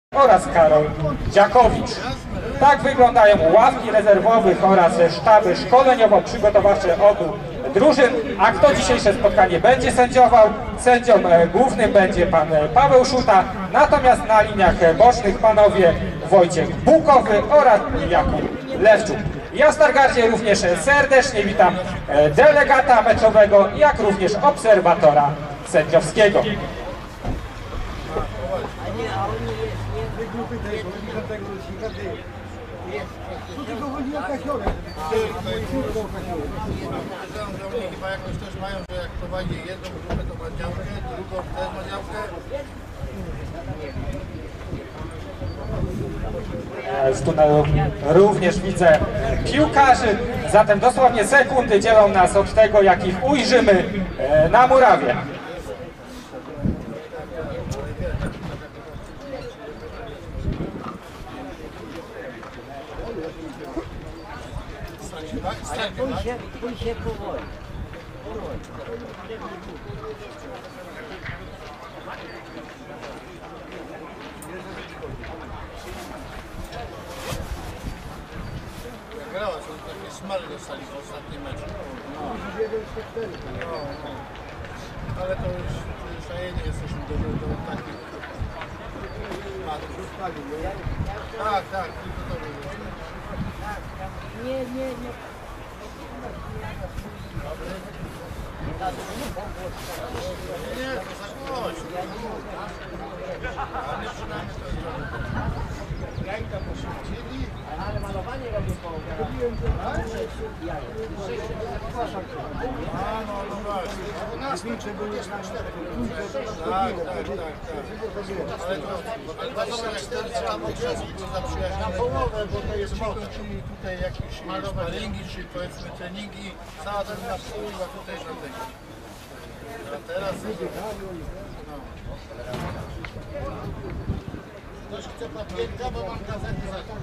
oraz Karol Dziakowicz. Tak wyglądają ławki rezerwowych oraz sztaby szkoleniowo-przygotowawcze obu drużyn. A kto dzisiejsze spotkanie będzie sędziował? Sędzią głównym będzie pan Paweł Szuta, natomiast na liniach bocznych panowie Wojciech Bukowy oraz Jakub Lewczuk. Ja w Stargardzie również serdecznie witam delegata meczowego, jak również obserwatora sędziowskiego. Chyba jakoś też mają, że jak prowadzi jedną grupę to ma działkę, drugą też ma działkę. Z tunelu również widzę piłkarzy, zatem dosłownie sekundy dzielą nas od tego, jak ich ujrzymy na murawie. Pójdź się powoli. Grała, są takie smary dostali w ostatnim meczu. Ale to już przyzwyczajeni jesteśmy do takich matów. Tak, tylko to było. Nie. Nie, to za głośno. Ale przynajmniej to jest jajka poszybcieli. Ale malowanie robię po No właśnie. U nas jest na 4. Tak. Ale 24 tam od razu było zaprzyjaźnione. Na połowę, bo to jest moda. Czyli tutaj jakieś sparingi, czy powiedzmy treningi. Cała ta była tutaj na tego. A teraz... Ktoś chce papierka, bo mam gazetę za to.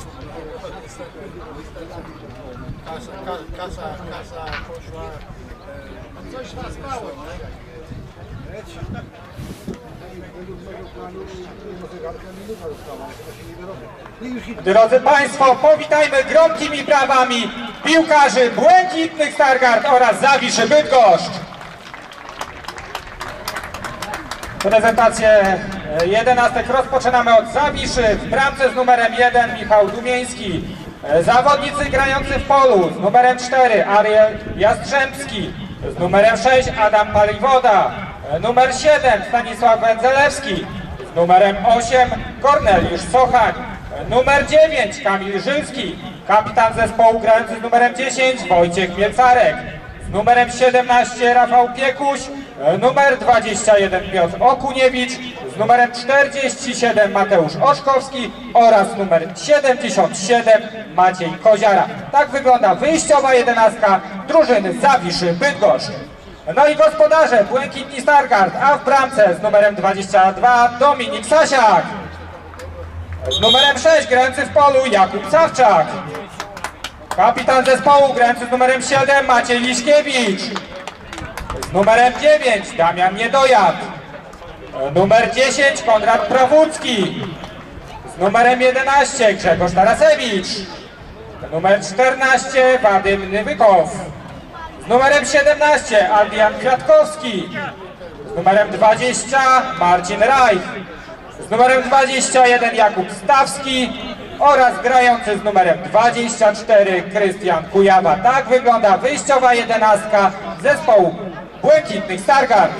Kasa poszła. Coś was mało, Drodzy Państwo, powitajmy gromkimi brawami piłkarzy Błękitnych Stargard oraz Zawiszy Bydgoszcz. Prezentację jedenastek rozpoczynamy od Zawiszy. W bramce z numerem 1 Michał Dumieński. Zawodnicy grający w polu z numerem 4 Ariel Jastrzębski. Z numerem 6 Adam Paliwoda. Numer 7 Stanisław Wędzelewski. Z numerem 8 Korneliusz Sochań. Numer 9 Kamil Żylski. Kapitan zespołu grający z numerem 10 Wojciech Mielcarek. Z numerem 17 Rafał Piekuś. Numer 21 Piotr Okuniewicz. Z numerem 47 Mateusz Oszkowski oraz numer 77 Maciej Koziara. Tak wygląda wyjściowa jedenastka drużyny Zawiszy Bydgoszcz. No i gospodarze Błękitni Stargard, a w bramce z numerem 22 Dominik Sasiak. Z numerem 6 grający w polu Jakub Sawczak. Kapitan zespołu grający z numerem 7 Maciej Liszkiewicz. Z numerem 9 Damian Niedojad. Numer 10 Konrad Prawucki. Z numerem 11 Grzegorz Tarasewicz. Numer 14 Wadym Nywykow. Z numerem 17 Adrian Kwiatkowski. Z numerem 20 Marcin Rajch. Z numerem 21 Jakub Stawski oraz grający z numerem 24 Krystian Kujawa. Tak wygląda wyjściowa jedenastka zespołu Błękitnych Stargard.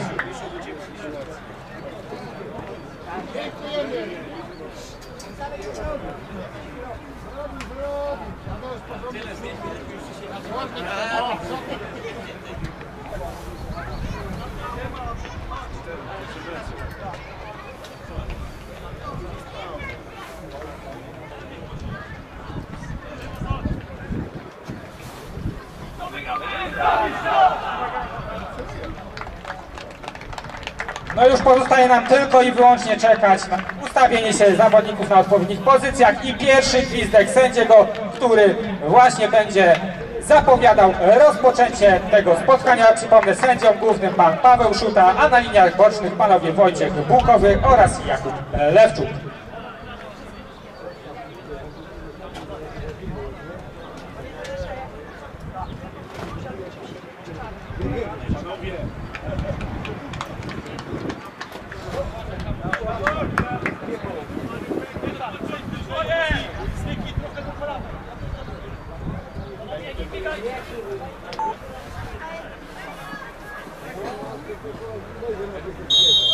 No już pozostaje nam tylko i wyłącznie czekać na ustawienie się zawodników na odpowiednich pozycjach i pierwszy gwizdek sędziego, który właśnie będzie zapowiadał rozpoczęcie tego spotkania. Przypomnę, sędzią głównym pan Paweł Szuta, a na liniach bocznych panowie Wojciech Bukowy oraz Jakub Lewczuk.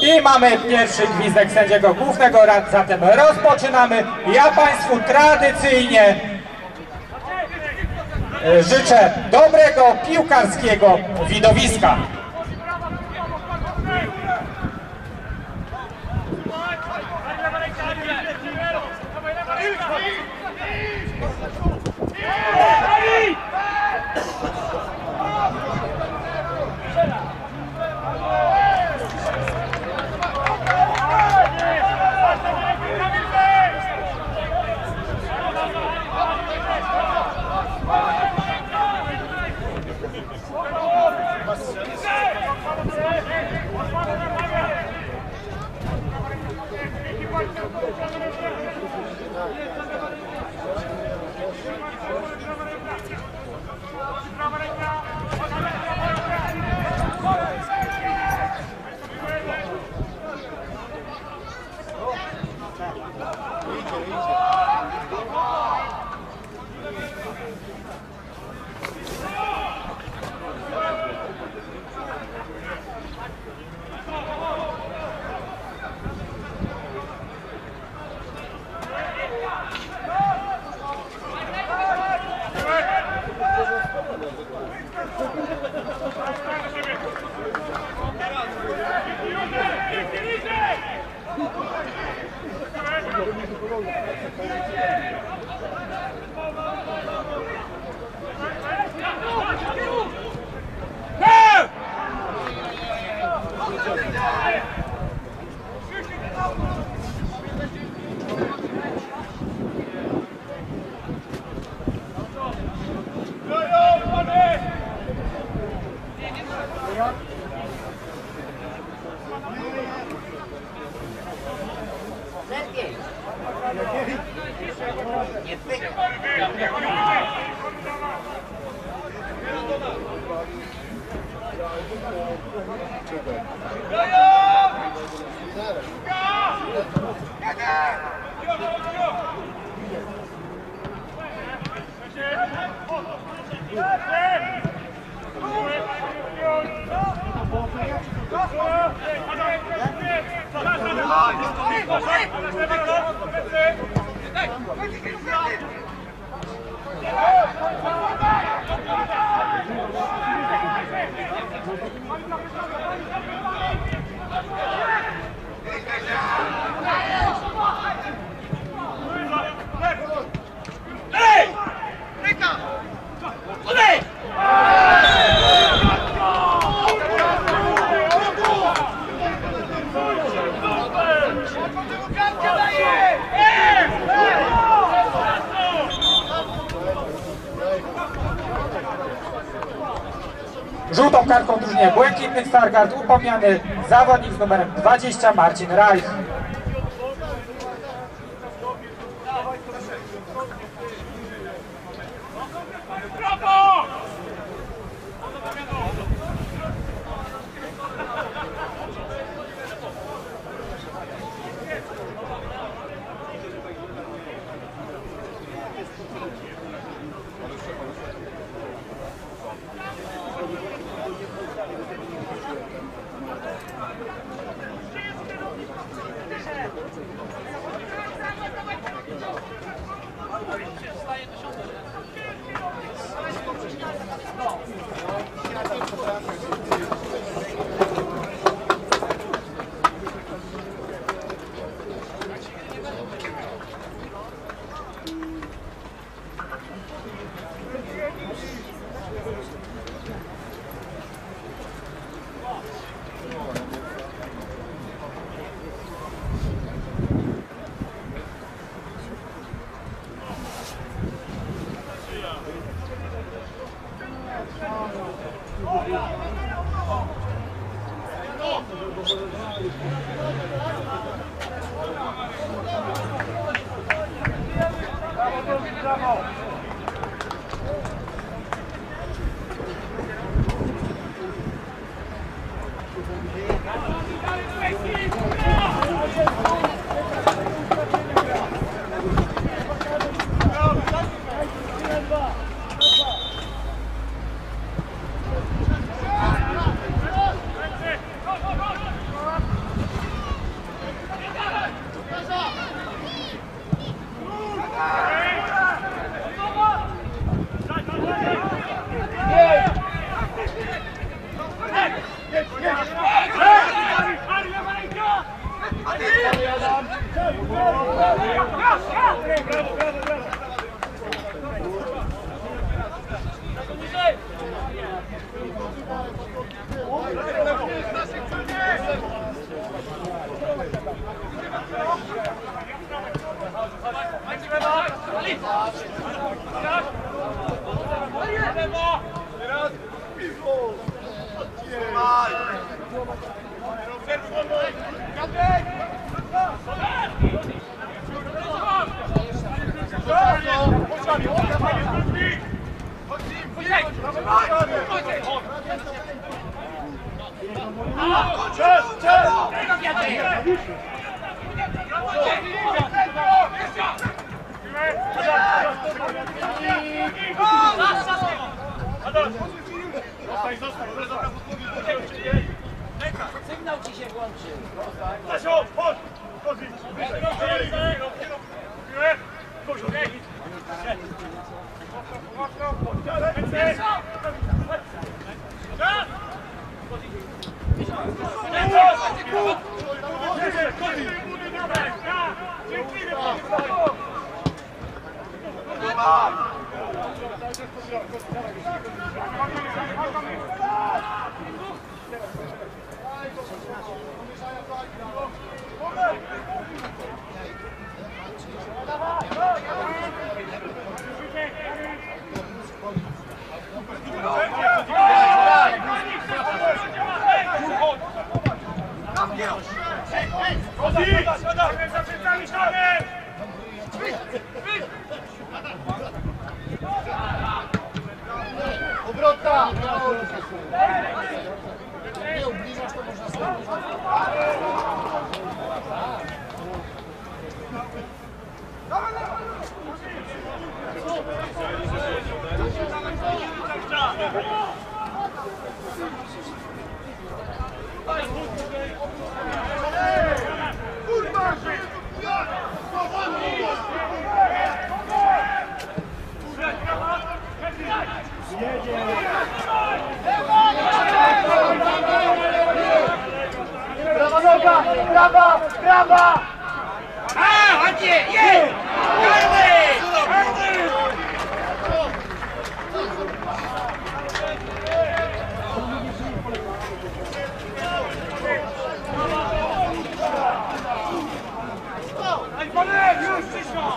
I mamy pierwszy gwizdek sędziego głównego, zatem rozpoczynamy. Ja Państwu tradycyjnie życzę dobrego piłkarskiego widowiska. Żółtą kartką drużynie błękitnych Stargard upomniany zawodnik z numerem 20 Marcin Reich. Sygnał ci się włączył. Obrota! Nie ubliżasz, to można zrobić. Prawa noga! Prawa! Prawa! A, ładnie! Jej! Karny! Już przyszło!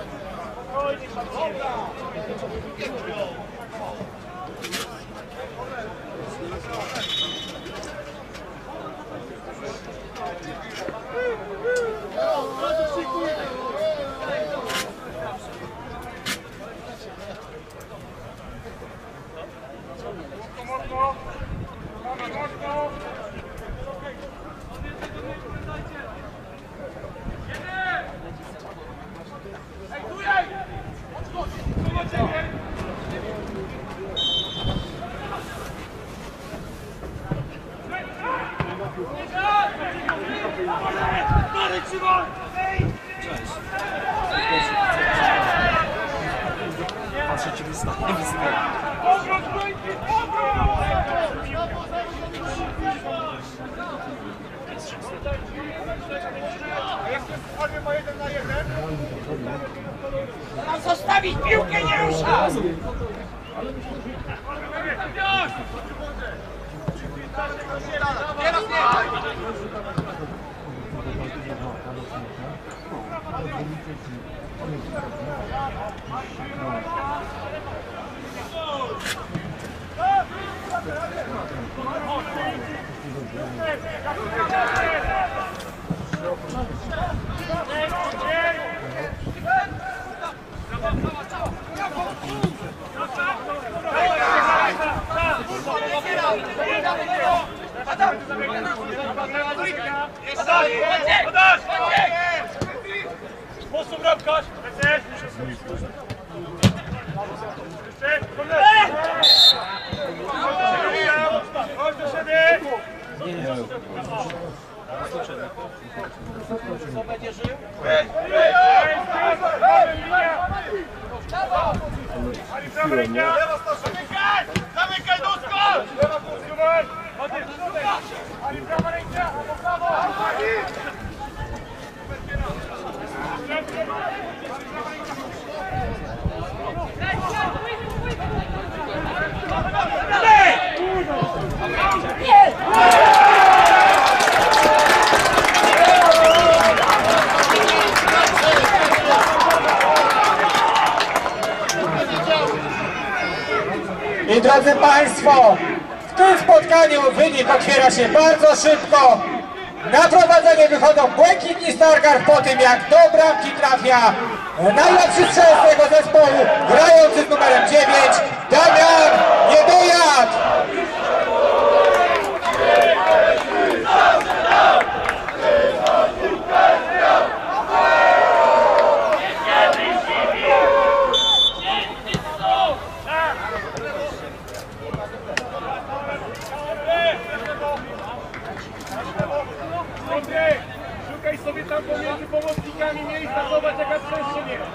Patrzę ci wystawię. Mam zostawić piłkę, nie rusza! Sposób bramkarz! Chodź do siebie! Co będzie żył? Ali prawa ręka! Zamykaj nóżko! Lewa półskowaj! Ali prawa ręka! Prawo! I drodzy Państwo, w tym spotkaniu wynik otwiera się bardzo szybko. Na prowadzenie wychodzą błękitni Stargard po tym, jak do bramki trafia najlepszy strzelec tego zespołu, grający z numerem 9, Damian Niedojad. tam pomiędzy pomocnikami miejsca, zobacz jaka przestrzeń jest.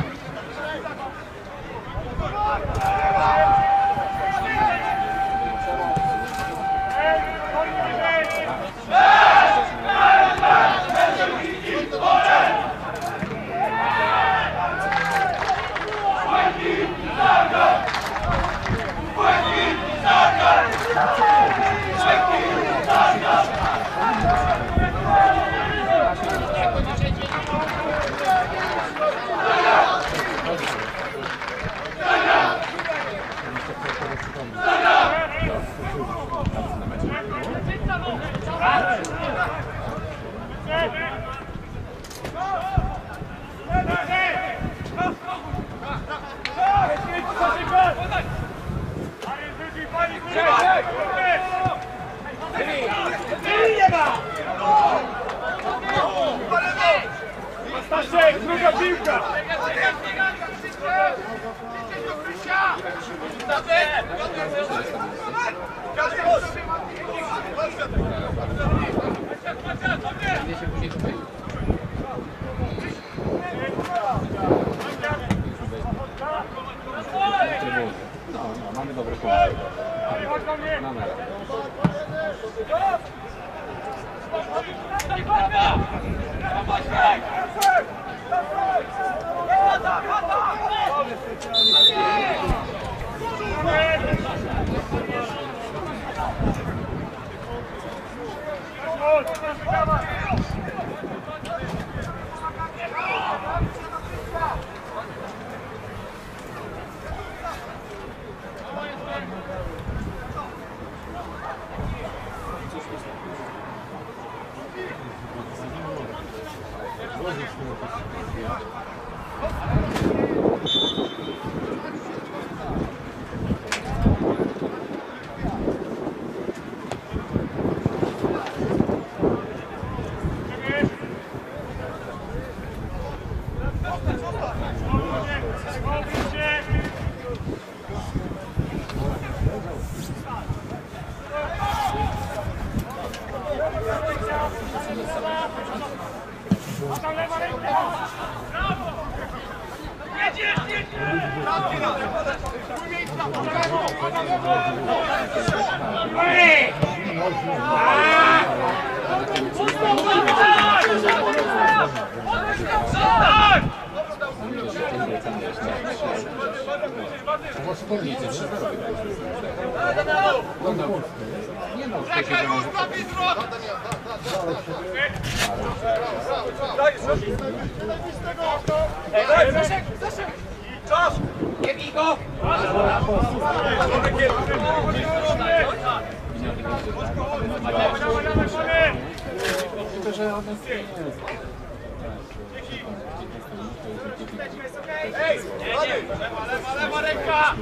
Staszek, druga piłka! Mamy dobre pomysły. Czas! Nie bij go! Tylko, że on jest... Ej! Lewa ręka!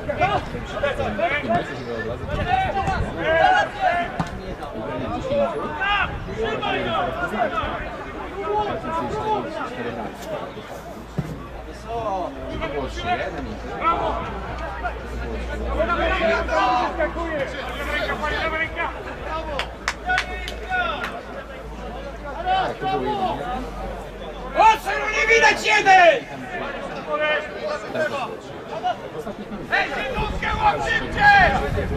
Trzymaj go! To było 3-1 Brawo! Skakuje! Lewa ręka! Tak, to było 1-1. Ocenu nie widać jeden! Ej, Zyduskę łap szybciej!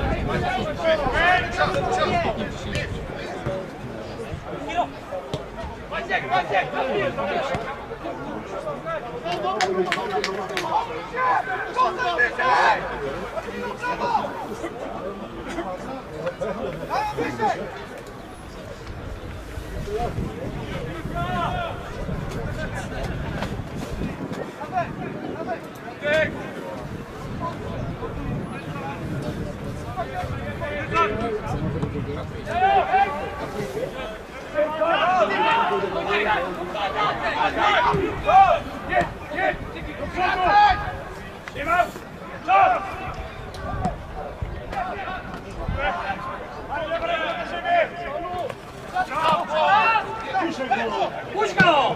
Maciek! Nie ma! Czas! Puść go!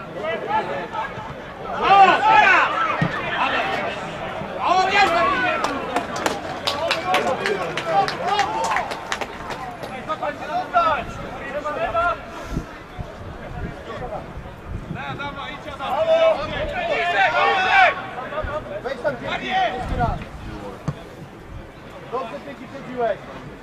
O, teraz! O, jest! Dobrze ty przebiłeś.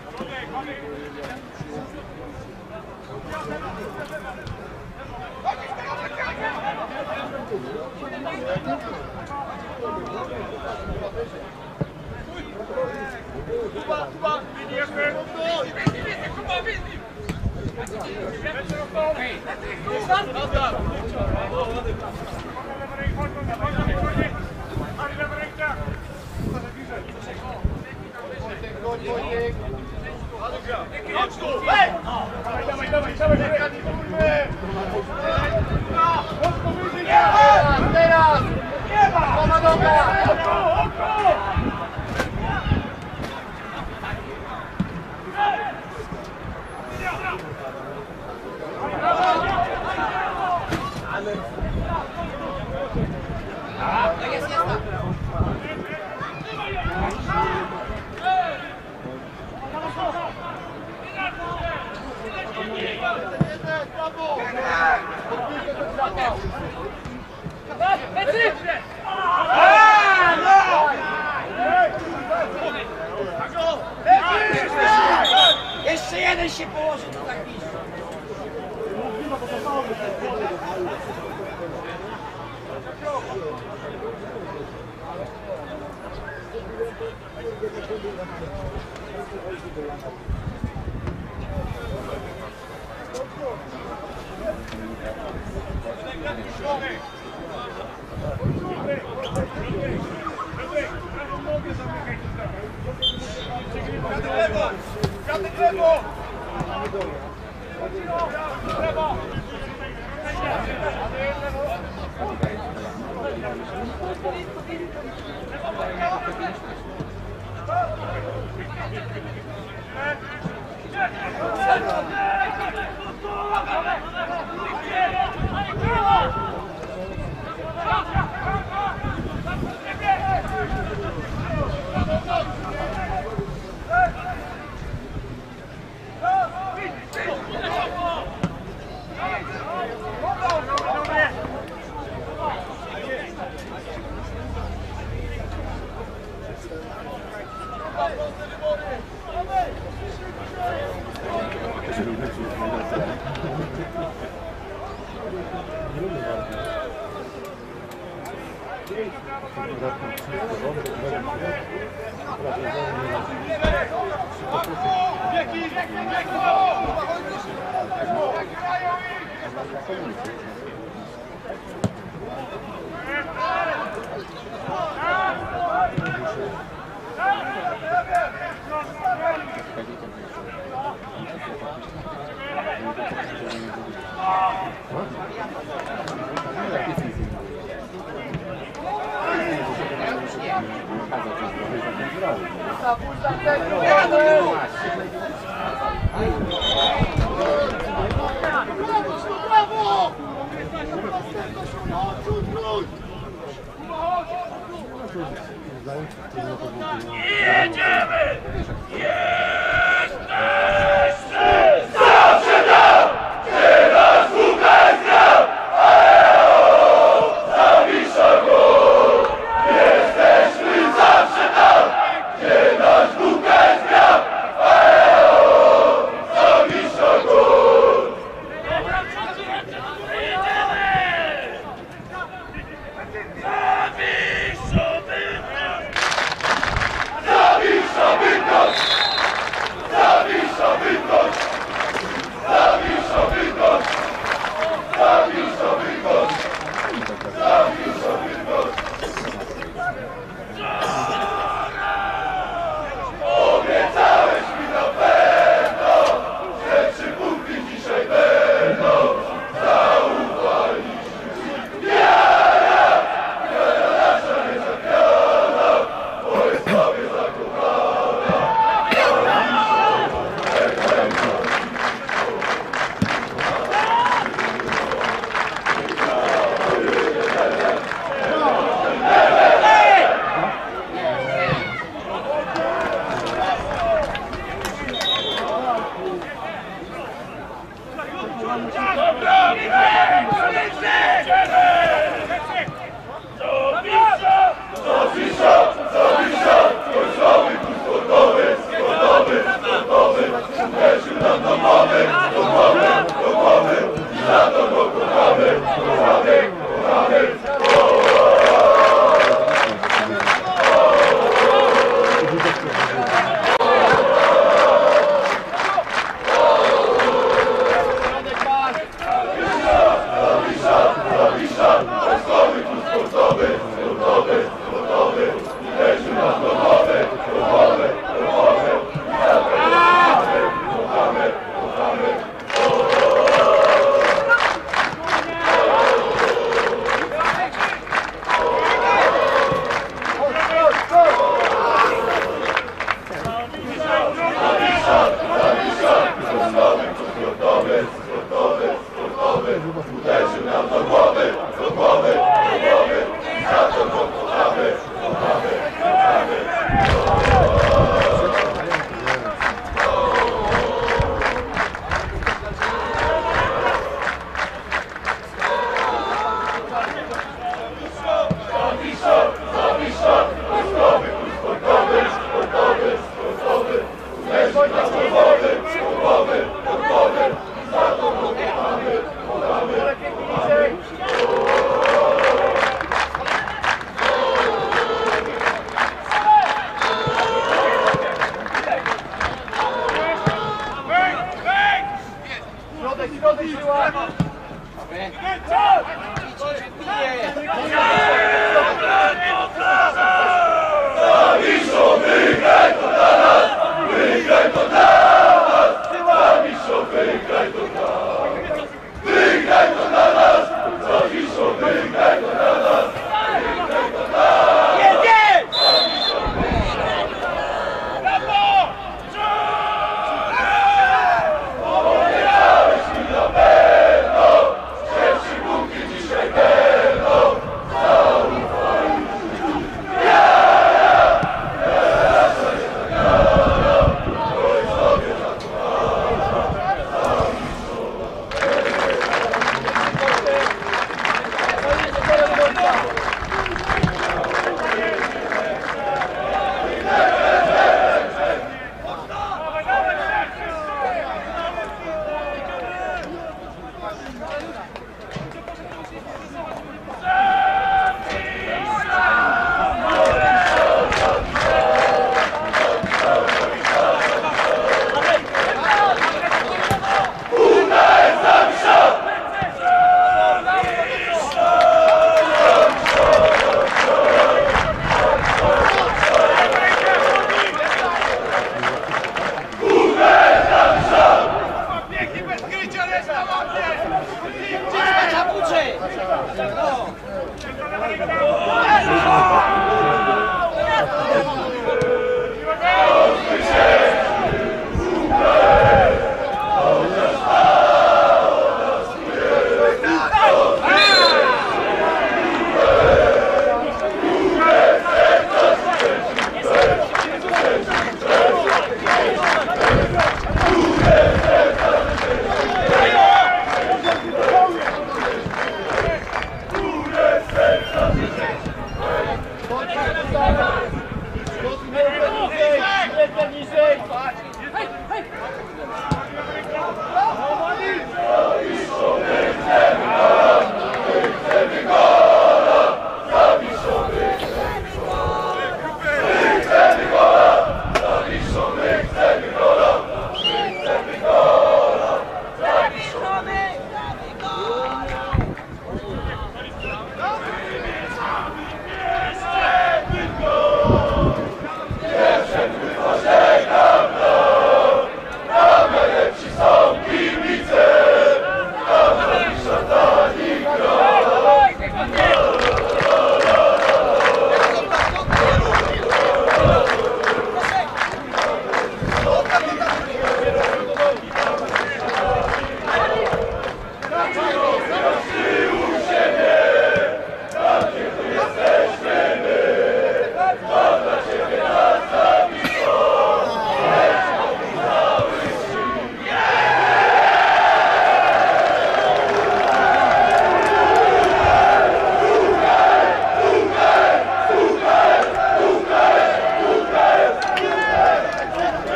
Teraz! Nie ma! Ona dobra! Jeszcze jeden się położy, to tak bliżej. Jedziemy! Zawisza Bydgoszcz!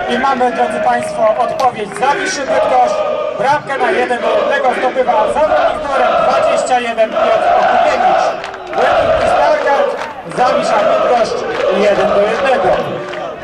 I mamy, drodzy Państwo, odpowiedź. Zawiszy Bydgoszcz. Bramkę na 1-1 zdobywa zawodnik numerem 21 Piotr Okupiewicz. Błękitny Stargard, Zawisza Bydgoszcz 1-1.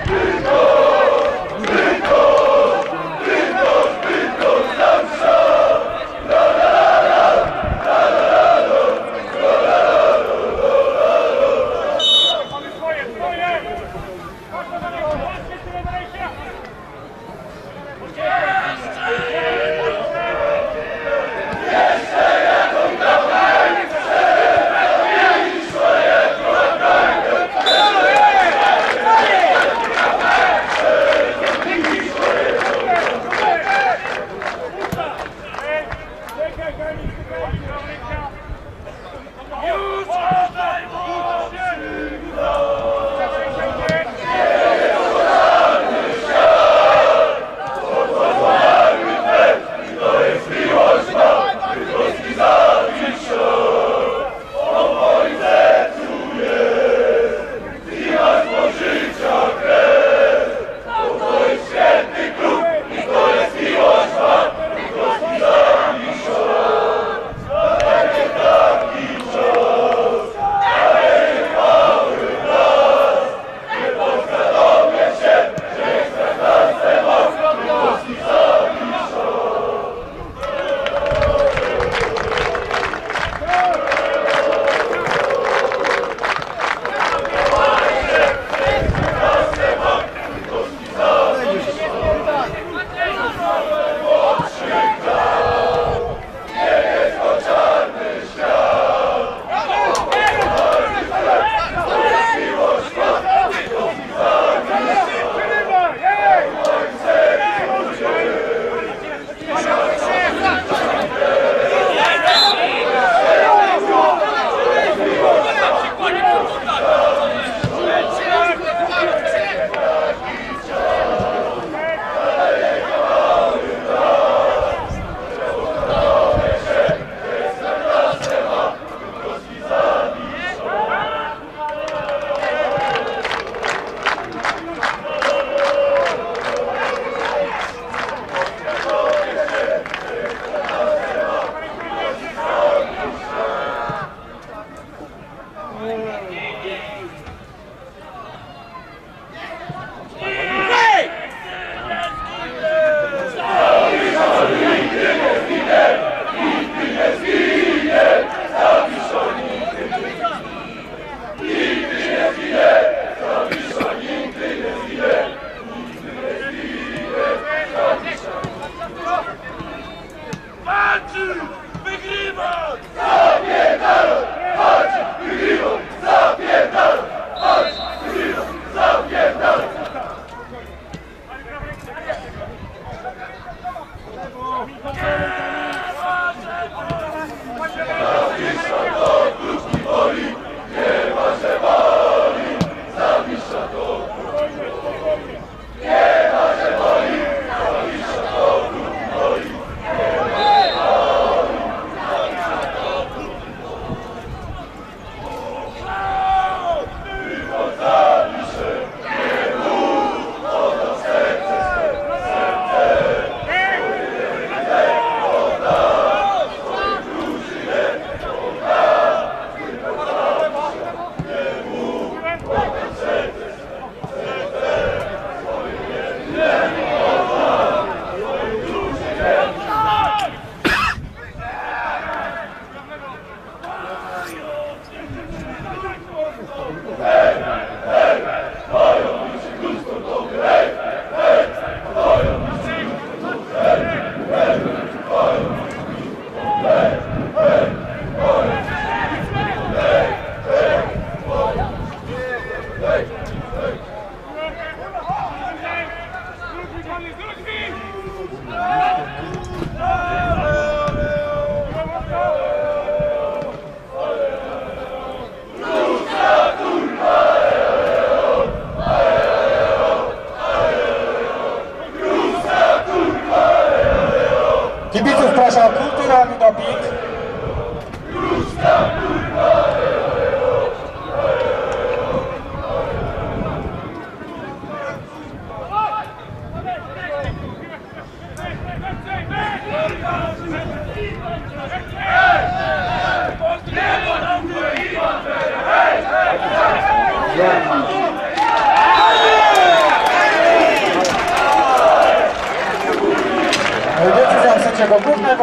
Kibiców proszę o kulturalny doping.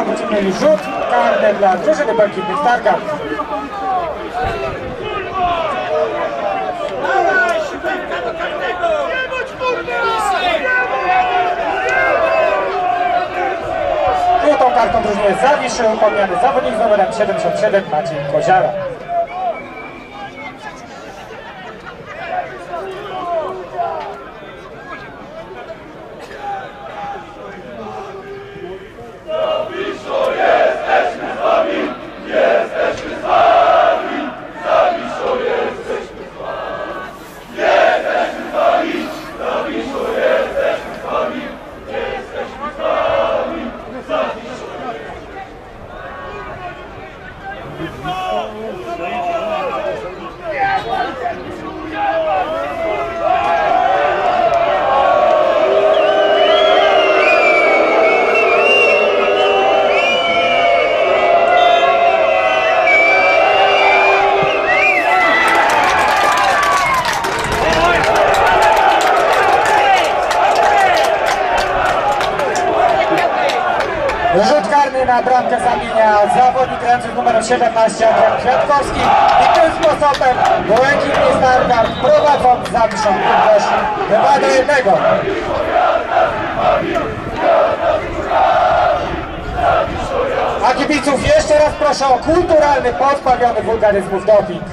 kartką będziemy mieli rzut karny dla drużyny Błękitnych Stargard. Dawaj, szybka do karnego! Nie bądź Żółtą kartą drużyny Zawiszy upomniany zawodnik z numerem 77 Maciej Koziara. Rzut karny na bramkę zamienia zawodnik grający z numerem 17 Adrian Kwiatkowski i tym sposobem Błękitni Stargard prowadzą Zawiszą też 2-1. A kibiców jeszcze raz proszę o kulturalny, pozbawiony wulgaryzmów doping.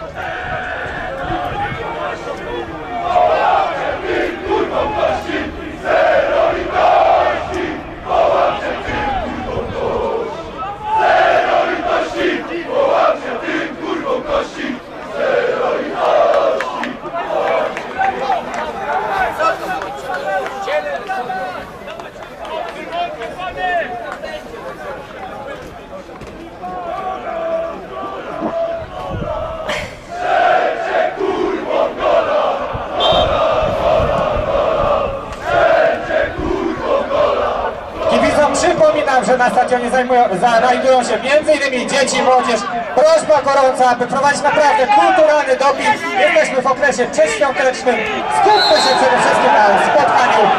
Przypominam, że na stadionie znajdują się m.in. dzieci i młodzież. Prośba gorąca, aby prowadzić naprawdę kulturalny doping. Jesteśmy w okresie przedświątecznym. Skupmy się przede wszystkim na spotkaniu.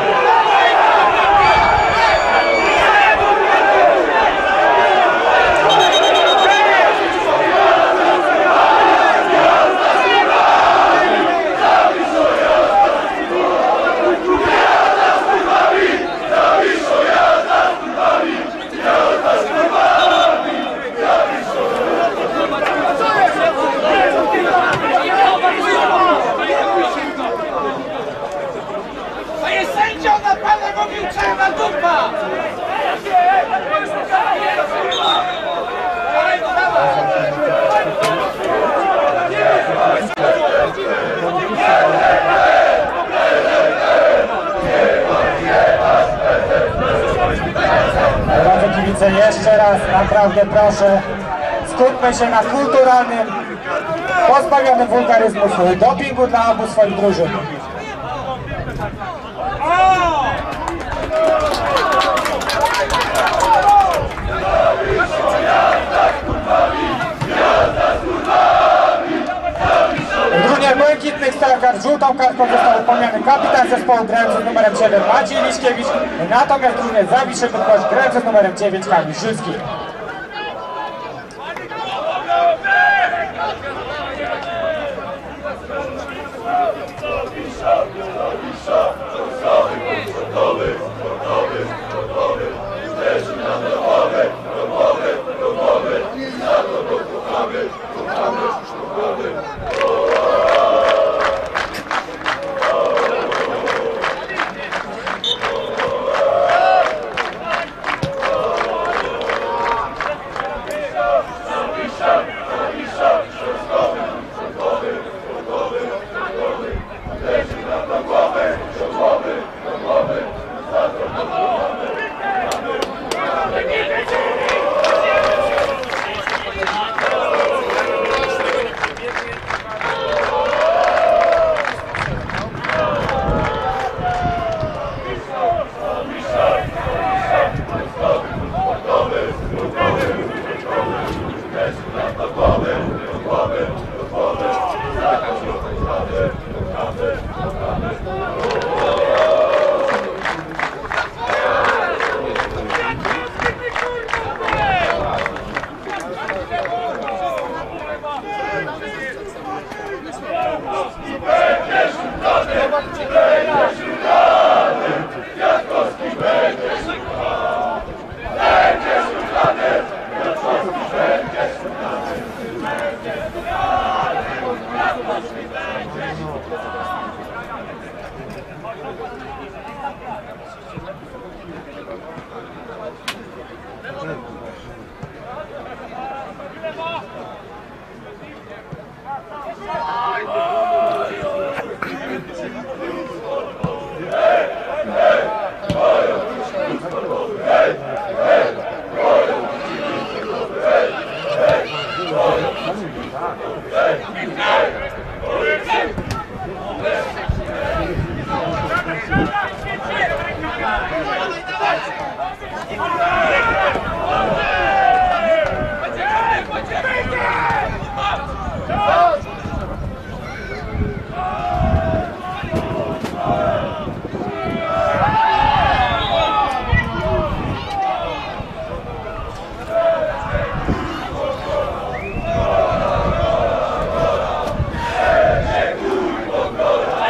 Drodzy kibice, jeszcze raz naprawdę proszę, skupmy się na kulturalnym, pozbawionym wulgaryzmów dopingu dla obu swoich drużyn. W drużynie Błękitnych Stargard żółtą kartką został upomniany kapitan zespołu grający z numerem 7 Maciej Liśkiewicz, natomiast w drużynie Zawiszy grający z numerem 9 Kamil Żylski.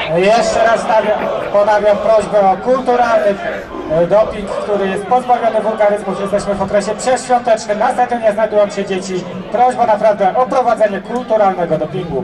Jeszcze raz ponawiam prośbę o kulturalny doping, który jest pozbawiony wulgaryzmu. Jesteśmy w okresie przedświątecznym, na stadionie znajdują się dzieci. Prośba naprawdę o prowadzenie kulturalnego dopingu.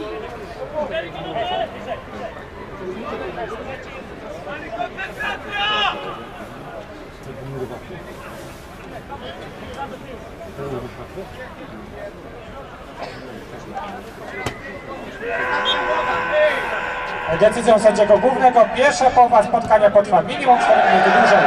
Decyzją sędziego głównego pierwsza połowa spotkania potrwa minimum 4 minuty dłużej.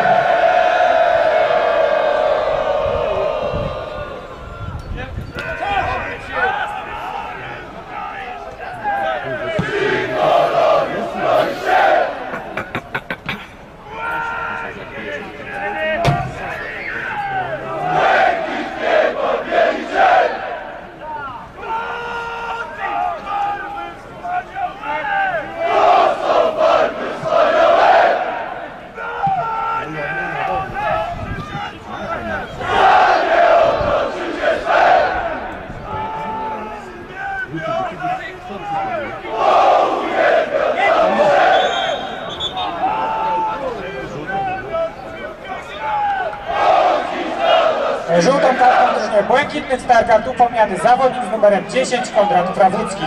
Żółtą kartą drużynie błękitnych stargard upomniany zawodnik z numerem 10 Konrad Prawucki.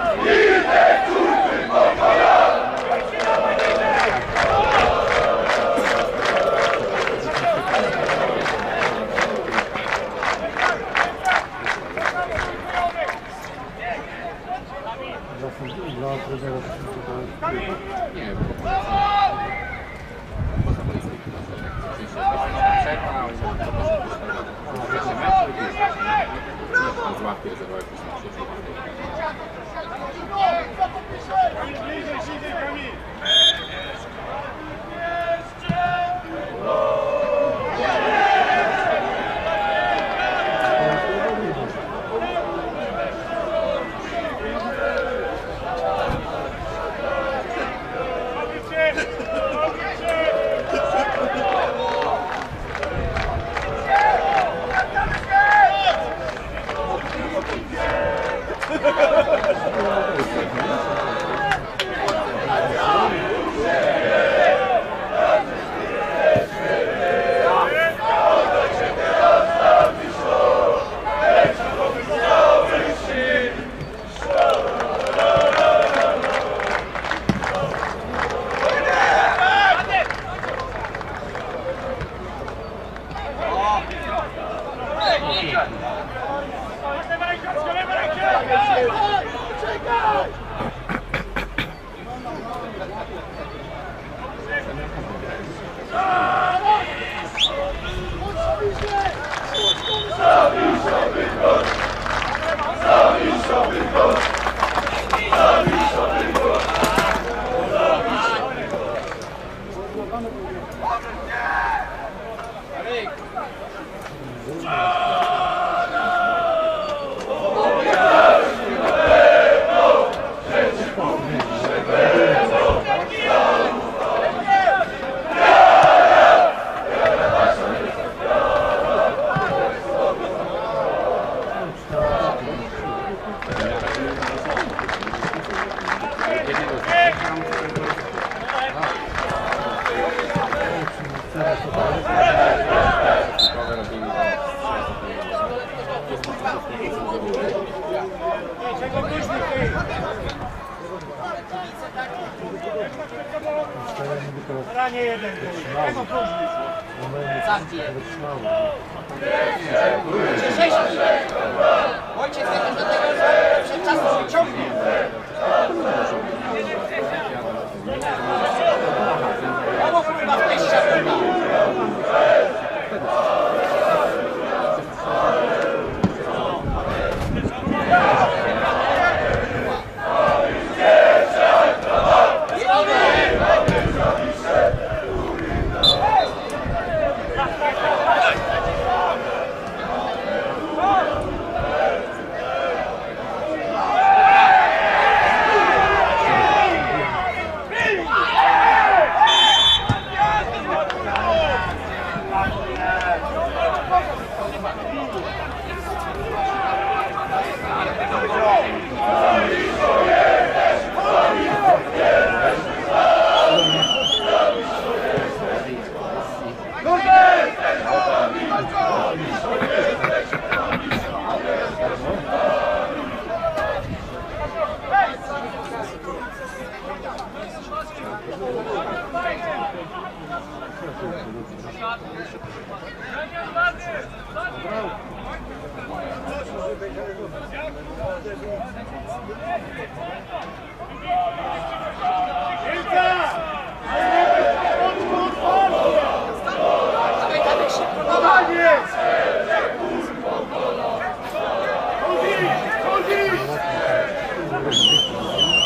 Ranie jeden. Ojciec tego, że tego przed czasem się ciągnie. Brawo, kurwa, w teścia,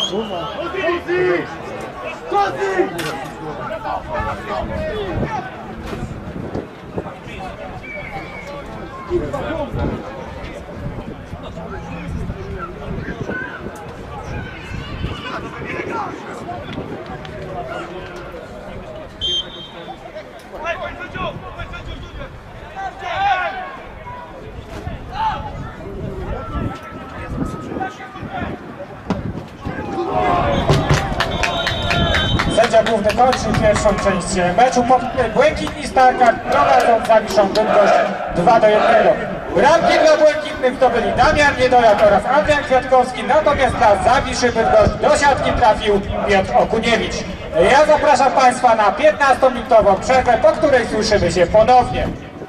Sędzia główny kończy pierwszą część meczu. Błękitni Stargard prowadzą Zawiszą Bydgoszcz 2-1. Bramki dla błękitnych to byli Damian Niedojak oraz Adrian Kwiatkowski, natomiast dla Zawiszy Bydgoszcz do siatki trafił Piotr Okuniewicz. Ja zapraszam Państwa na 15-minutową przerwę, po której słyszymy się ponownie.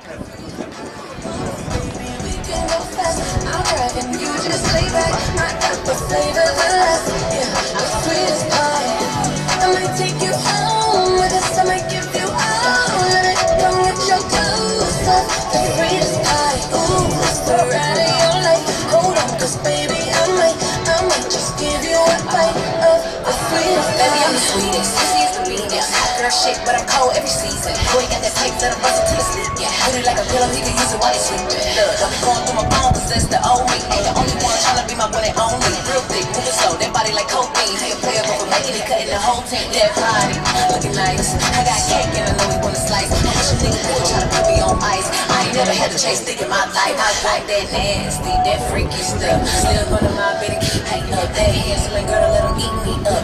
Take you home with us, I might give you all of it. Come get your dose of the sweetest pie. Ooh, it's the ride of your life. Hold on, 'cause baby, I might just give you a bite of the sweetest pie. Baby, I'm the sweetest, this used to be, yeah. Hot girl shit, but I'm cold every season. Boy, got that pipe that I'm bustin' till it's sleep, yeah. Put it like a pillow, he can use it while he's sleeping. Look, don't be going through my phone, 'cause that's the old me. Ain't the only one tryna be my one and only. Real thick, moving slow, that body like cocaine. He a player, but for making it, cutting the whole team. That body, looking nice. I got cake and I know he wanna slice. I wish a nigga would try to put me on ice. I ain't never had to chase thick in my life. I like that nasty, that freaky stuff. Still under my bed and keep hating up that handsome girl, let him eat me up.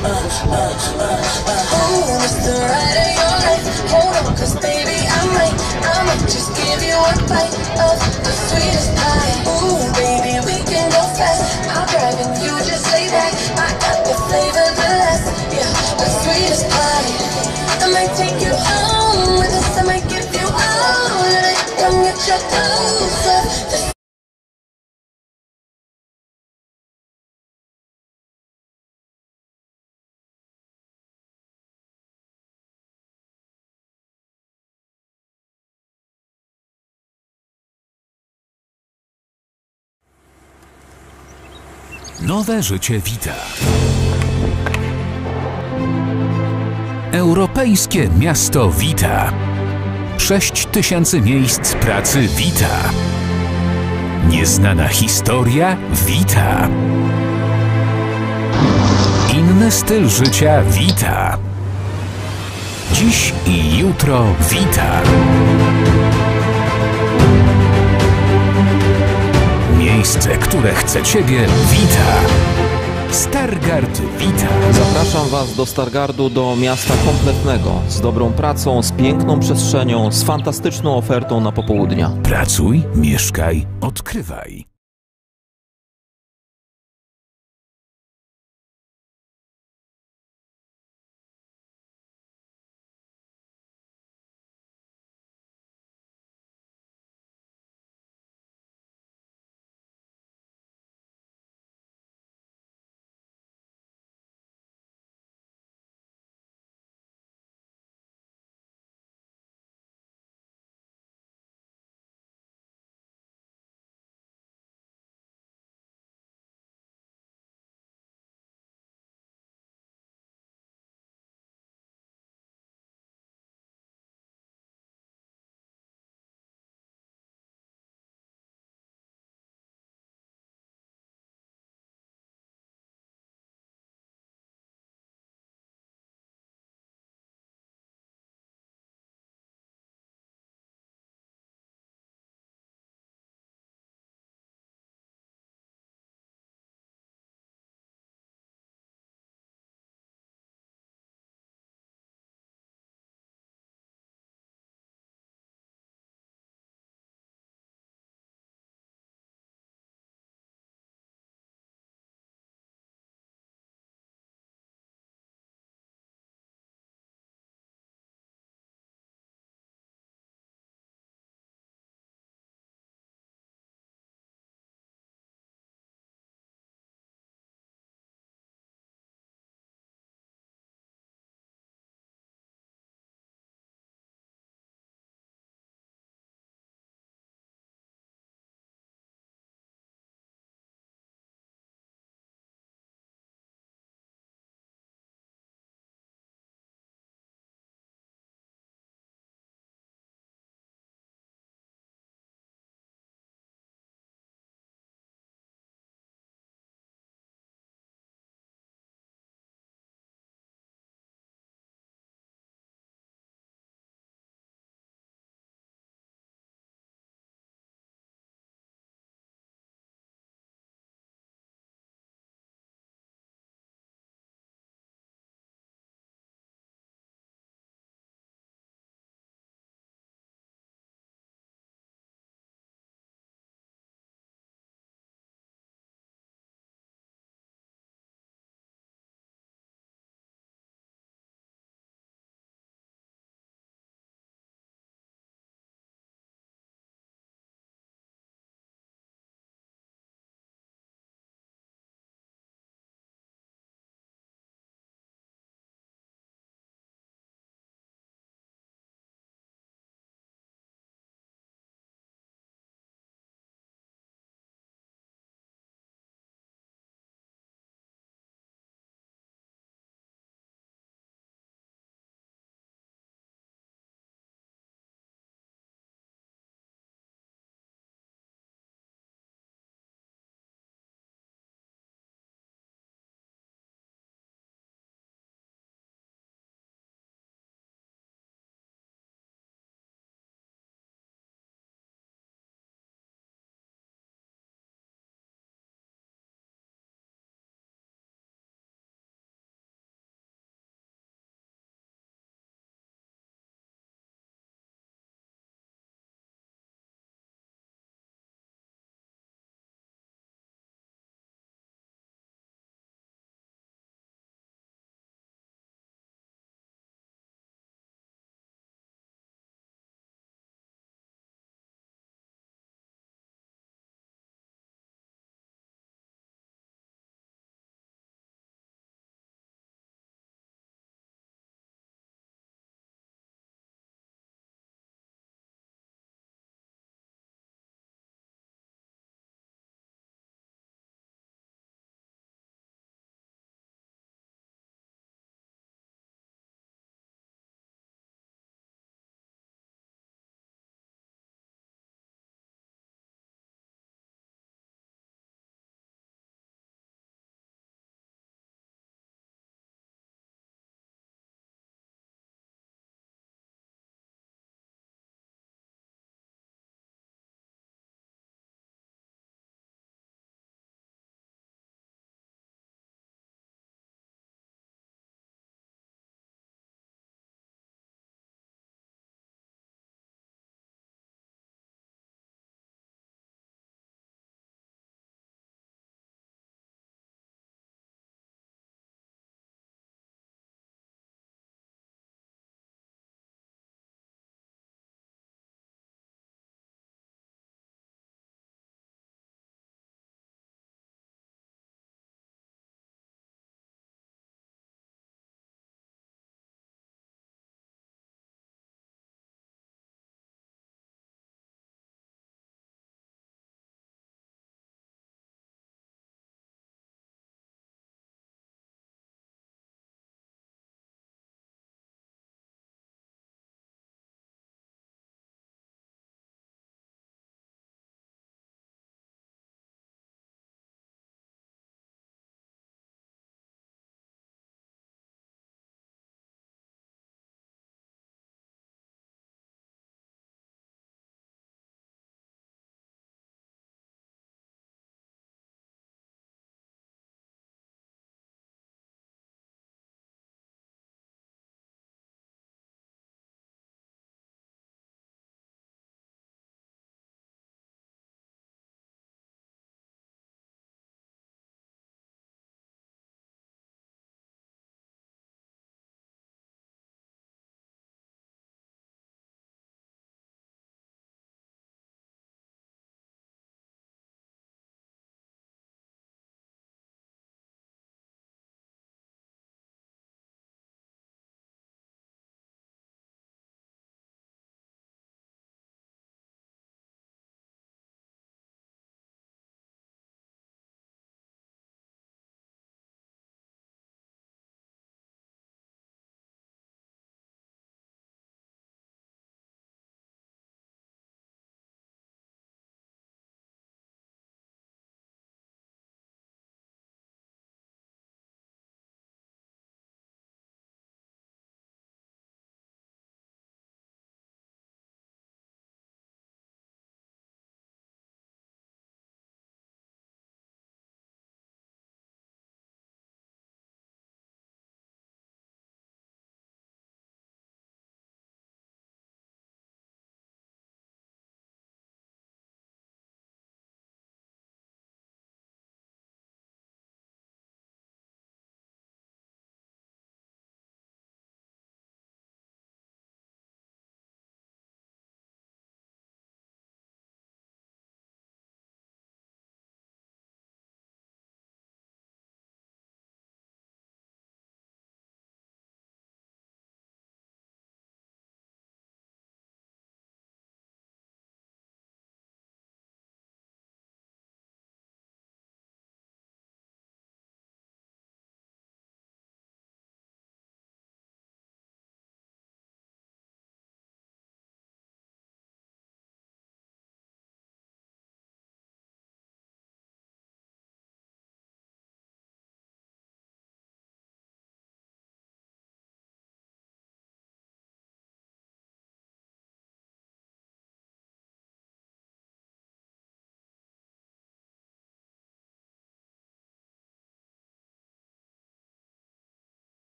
Oh, it's the ride of your life. Hold on, 'cause baby, I might just give you a bite of the sweetest pie. Ooh, baby, we can go fast. I'll drive and you just lay back. I got the flavor, the last, yeah, the sweetest pie. I might take you home with us, I might give you all of it. Come get your dose of the Nowe życie Vita. Europejskie miasto Vita. 6000 miejsc pracy Vita. Nieznana historia Vita. Inny styl życia Vita. Dziś i jutro Vita. Miejsce, które chce Ciebie, Vita. Stargard Vita. Zapraszam Was do Stargardu, do miasta kompletnego, z dobrą pracą, z piękną przestrzenią, z fantastyczną ofertą na popołudnia. Pracuj, mieszkaj, odkrywaj.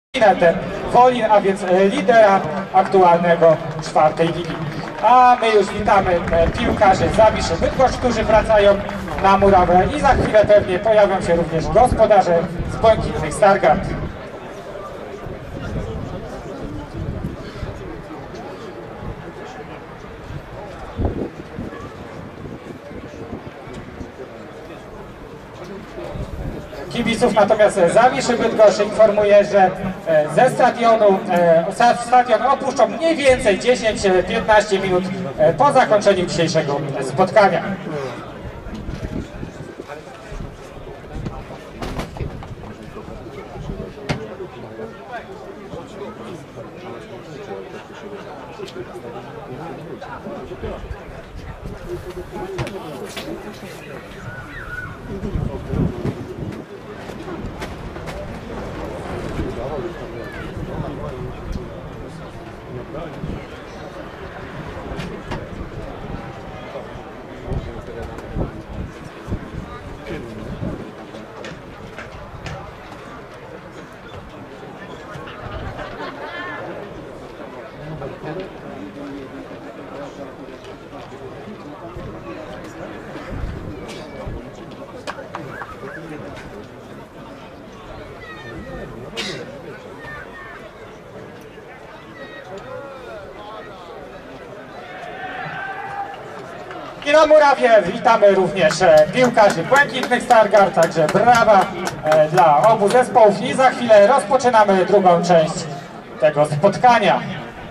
Ten Wolin, a więc lidera aktualnego czwartej ligi. A my już witamy piłkarzy Zawiszy Bydgoszcz, którzy wracają na murawę i za chwilę pewnie pojawią się również gospodarze z błękitnych Stargard. Kibiców natomiast Zawiszy Bydgoszcz informuje, że ze stadion opuszczą mniej więcej 10-15 minut po zakończeniu dzisiejszego spotkania. I na murawie witamy również piłkarzy błękitnych Stargard, także brawa dla obu zespołów i za chwilę rozpoczynamy drugą część tego spotkania.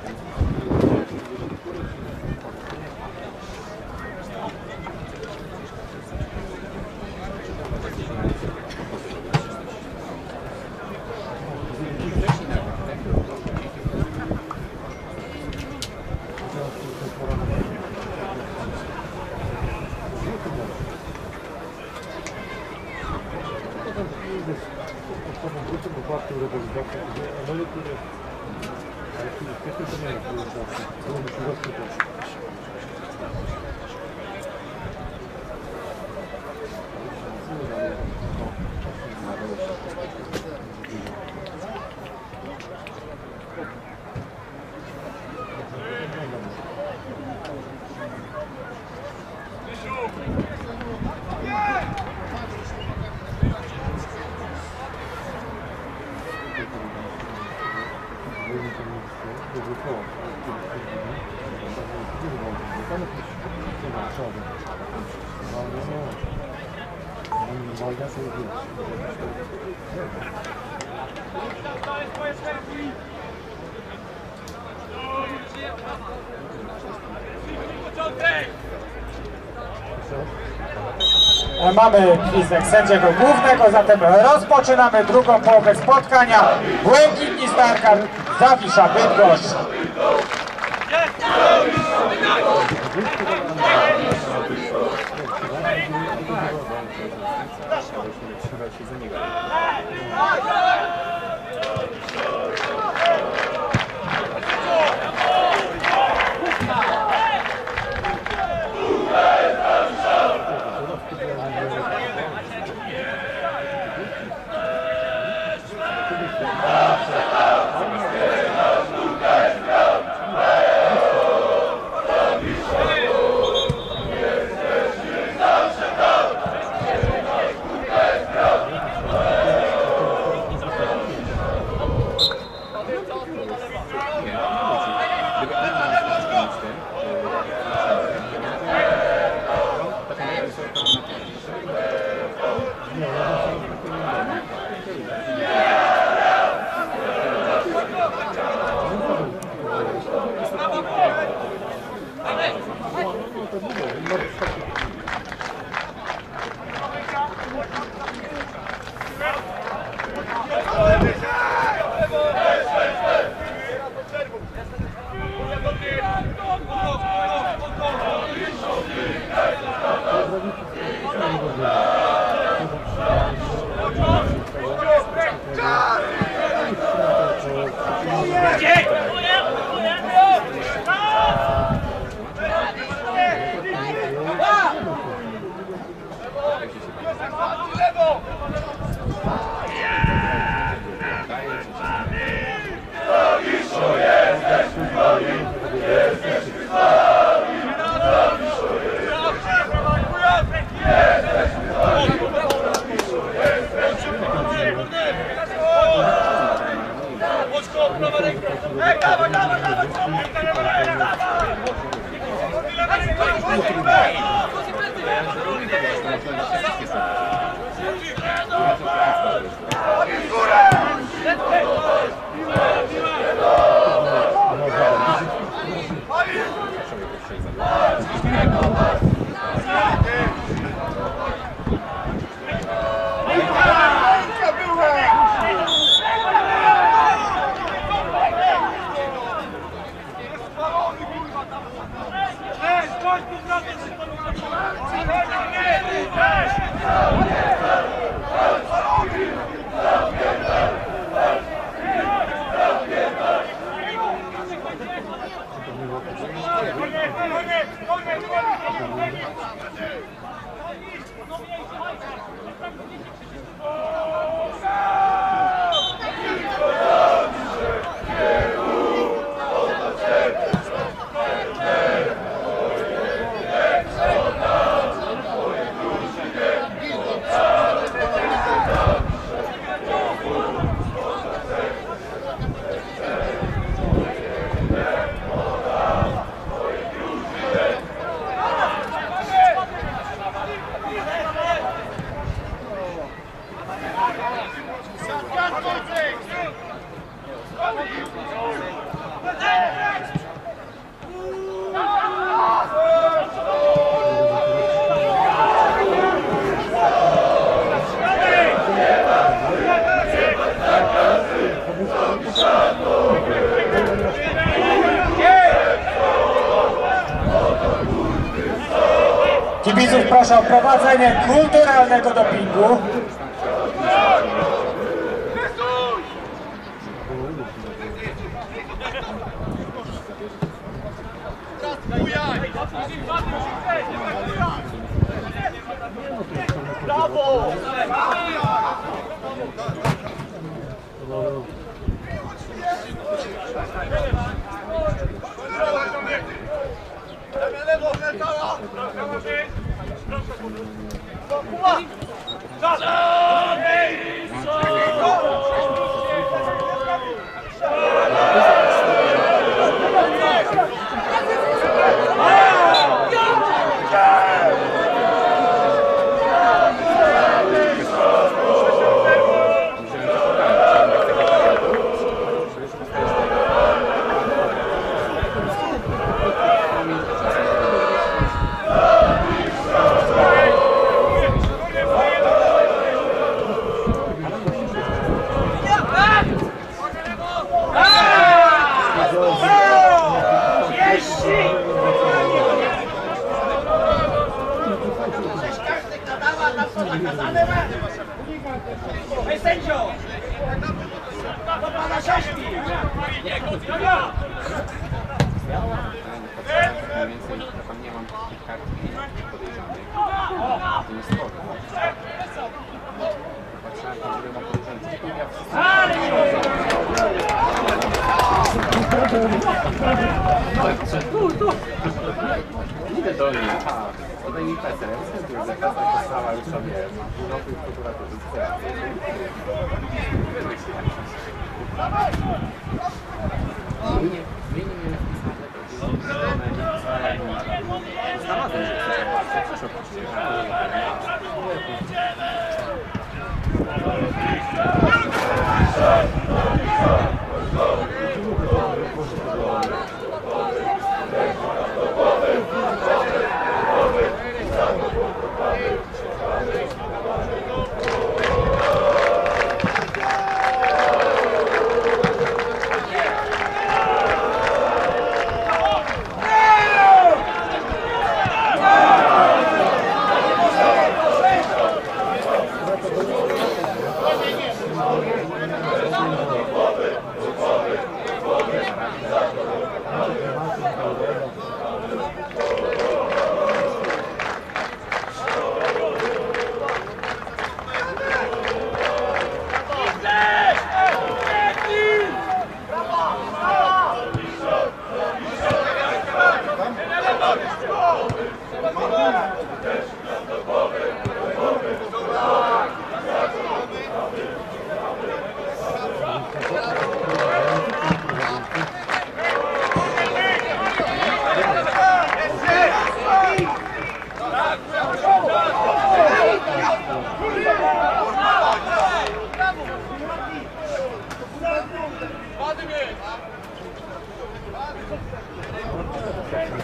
Mamy gwizdek sędziego głównego, zatem rozpoczynamy drugą połowę spotkania. Błękitni Stargard, Zawisza Bydgoszcz. Lewo! Kibiców proszę o prowadzenie kulturalnego dopingu. Brawo! Ej, sędzio! Do pana sześćmi! Tam nie mam kartki podejrzanych. To nie sporo. Patrzyłem tam, żeby mam podejrzane. Idę do niej, podaj mi PESEL. Ja zakaz postała już sobie na północy w prokuraturze.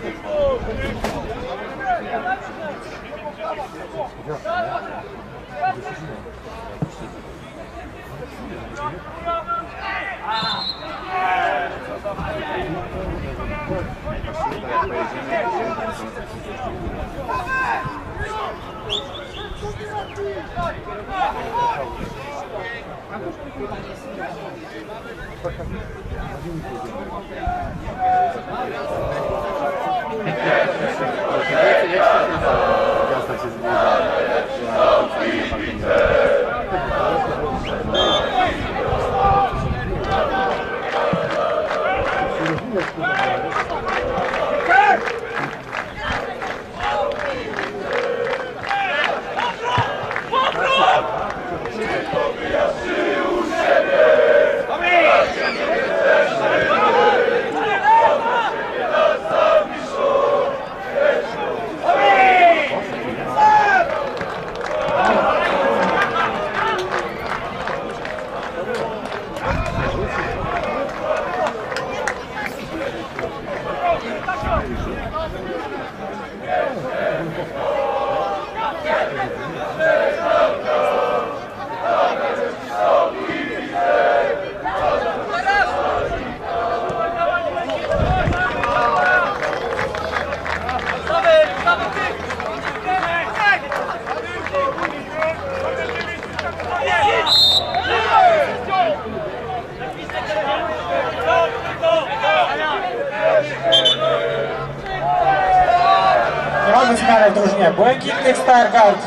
Mamy zmianę w drużynie błękitnych Stargard.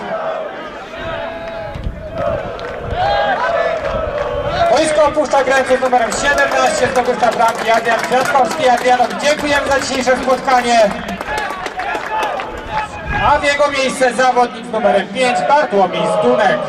Boisko opuszcza granicę z numerem 17, zdobywca bramki Adrian Kwiatkowski. Adrianowi dziękujemy za dzisiejsze spotkanie. A w jego miejsce zawodnik z numerem 5 Bartłomiej Stunek.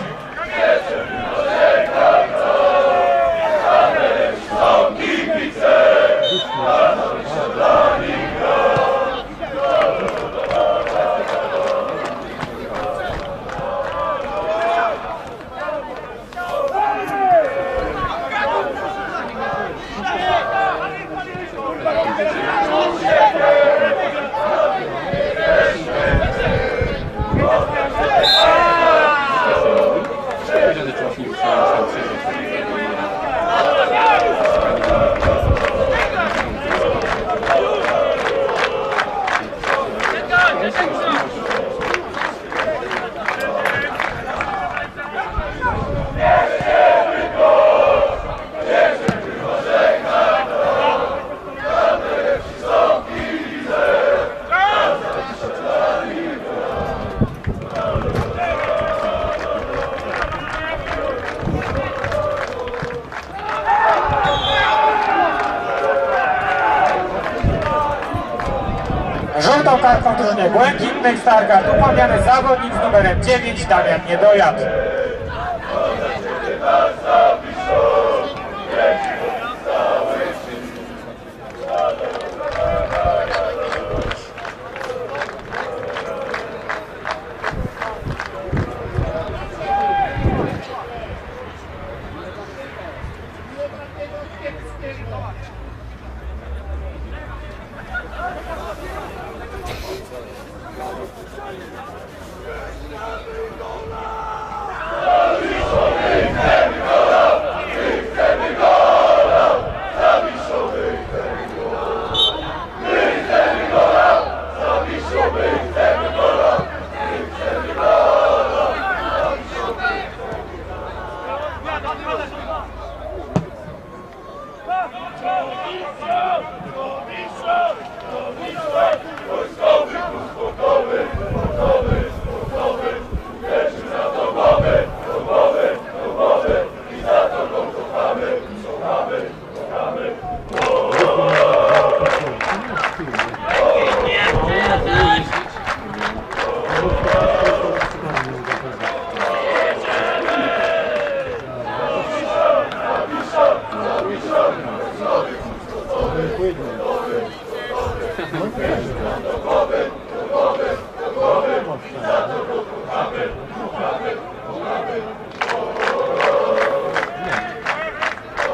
Żółtą kartką w drużynie błękitnych Stargard umawiany zawodnik z numerem 9 Damian Niedojad.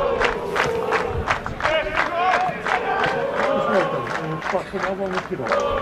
Chyba nie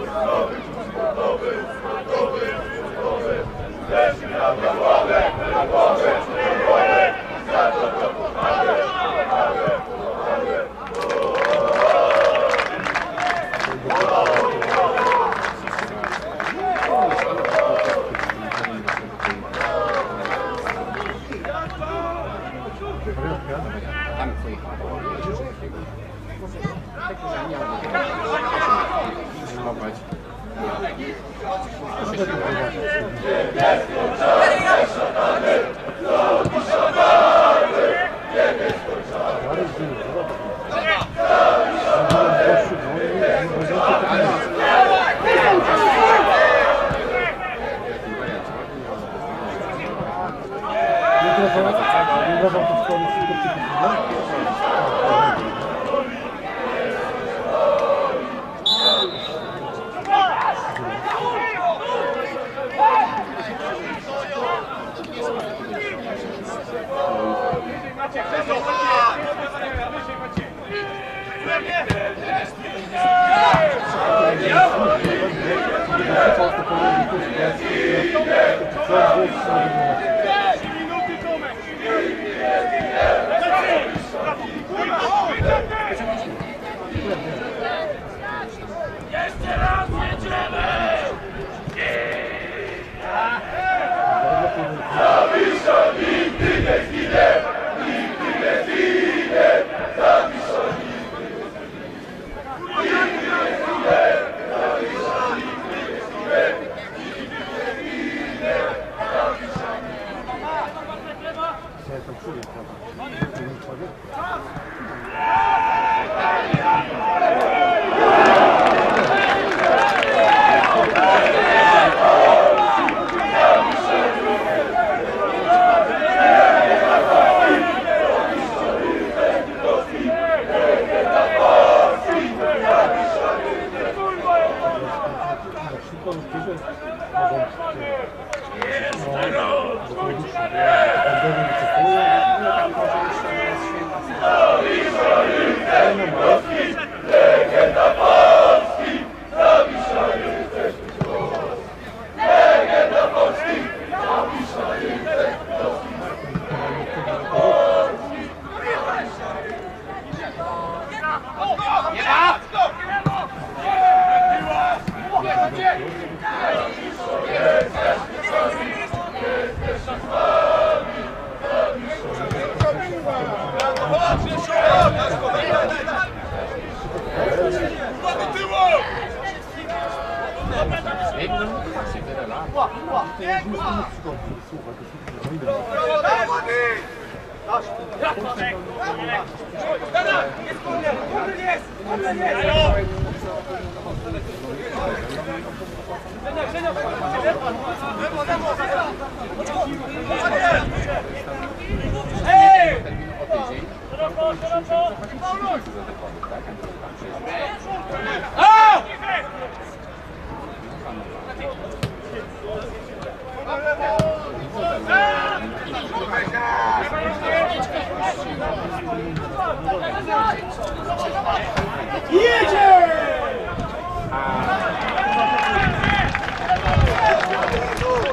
Jedzie!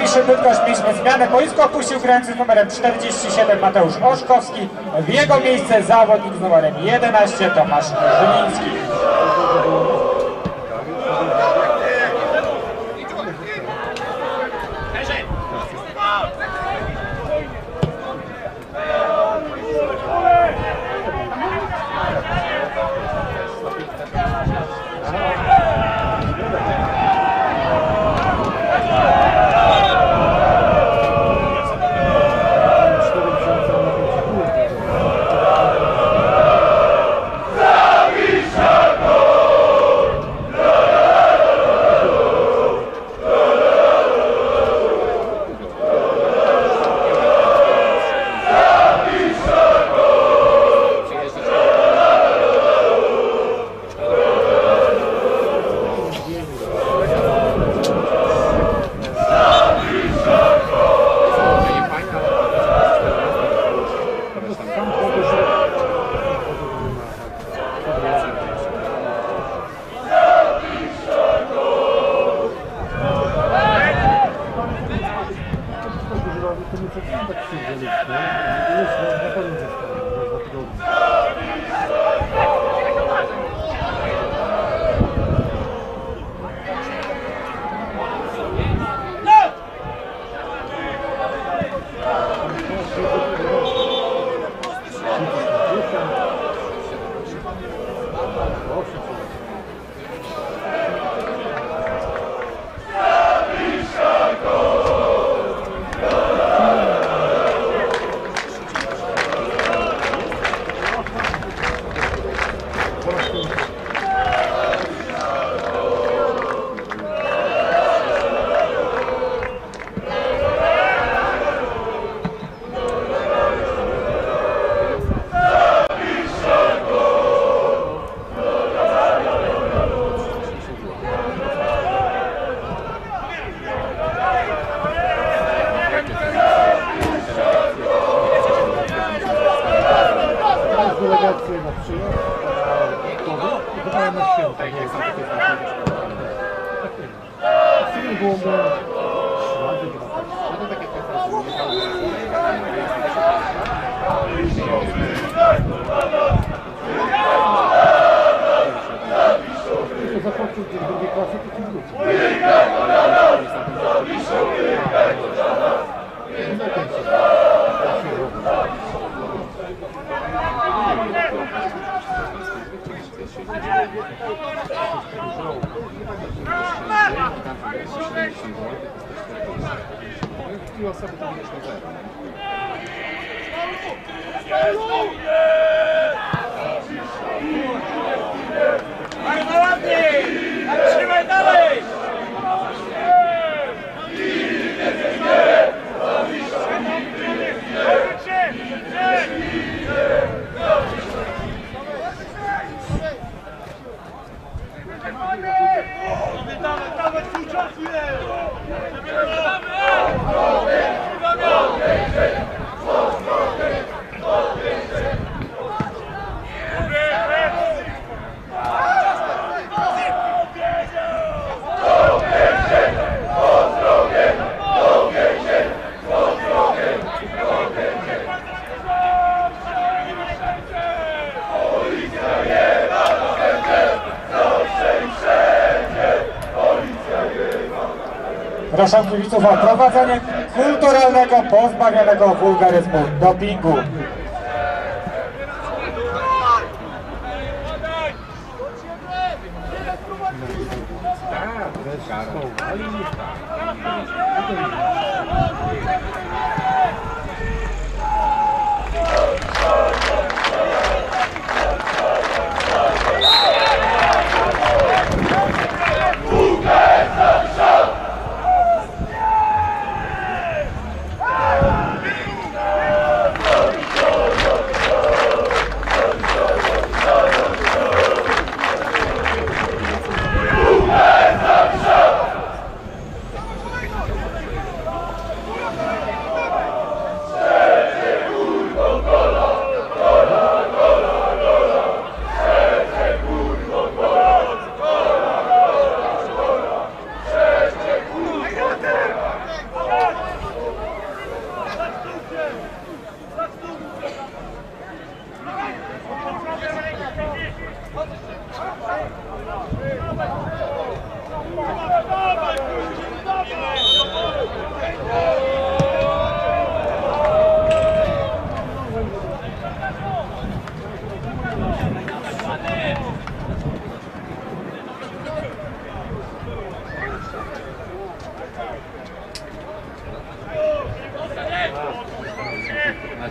Zawiszy Bydgoszcz mieliśmy zmianę. Boisko opuścił grający z numerem 47 Mateusz Oszkowski. W jego miejsce zawodnik z numerem 11 Tomasz Żyliński. Bardzo ładnie! Trzymaj dalej! Dawaj, twój czas jest! Proszę kibiców o prowadzenie kulturalnego, pozbawionego wulgaryzmu dopingu.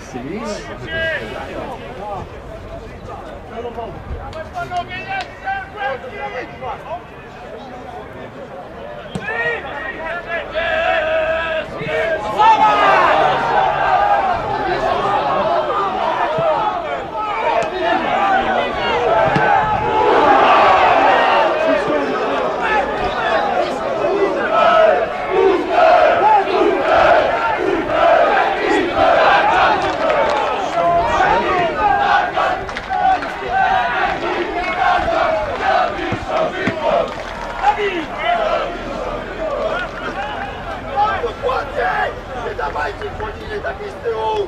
Wyścigi? Nie dawajcie płoniny takiej z tyłu!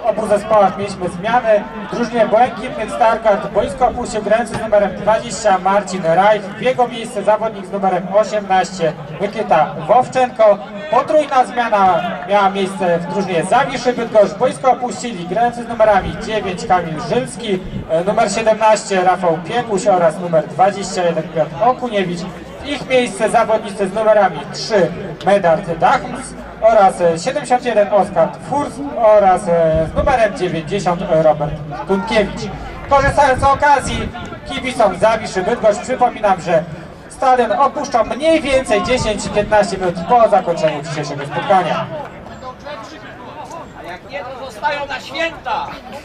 obu zespołach mieliśmy zmiany. W drużynie błękitnych Stargard boisko opuścił grający z numerem 20 Marcin Rajch. W jego miejsce zawodnik z numerem 18 Mykyta Wowczenko. Potrójna zmiana miała miejsce w drużynie Zawiszy Bydgoszcz. Boisko opuścili grający z numerami 9 Kamil Żylski, numer 17 Rafał Piekuś oraz numer 21 Piotr Okuniewicz. W ich miejsce zawodnicy z numerami 3 Medard Dachms oraz 71 Oskar Furst oraz z numerem 90 Robert Tunkiewicz. Korzystając z okazji, kibicom Zawiszy Bydgoszcz przypominam, że stadion opuszczą mniej więcej 10-15 minut po zakończeniu dzisiejszego spotkania. A jak nie, to zostają na święta!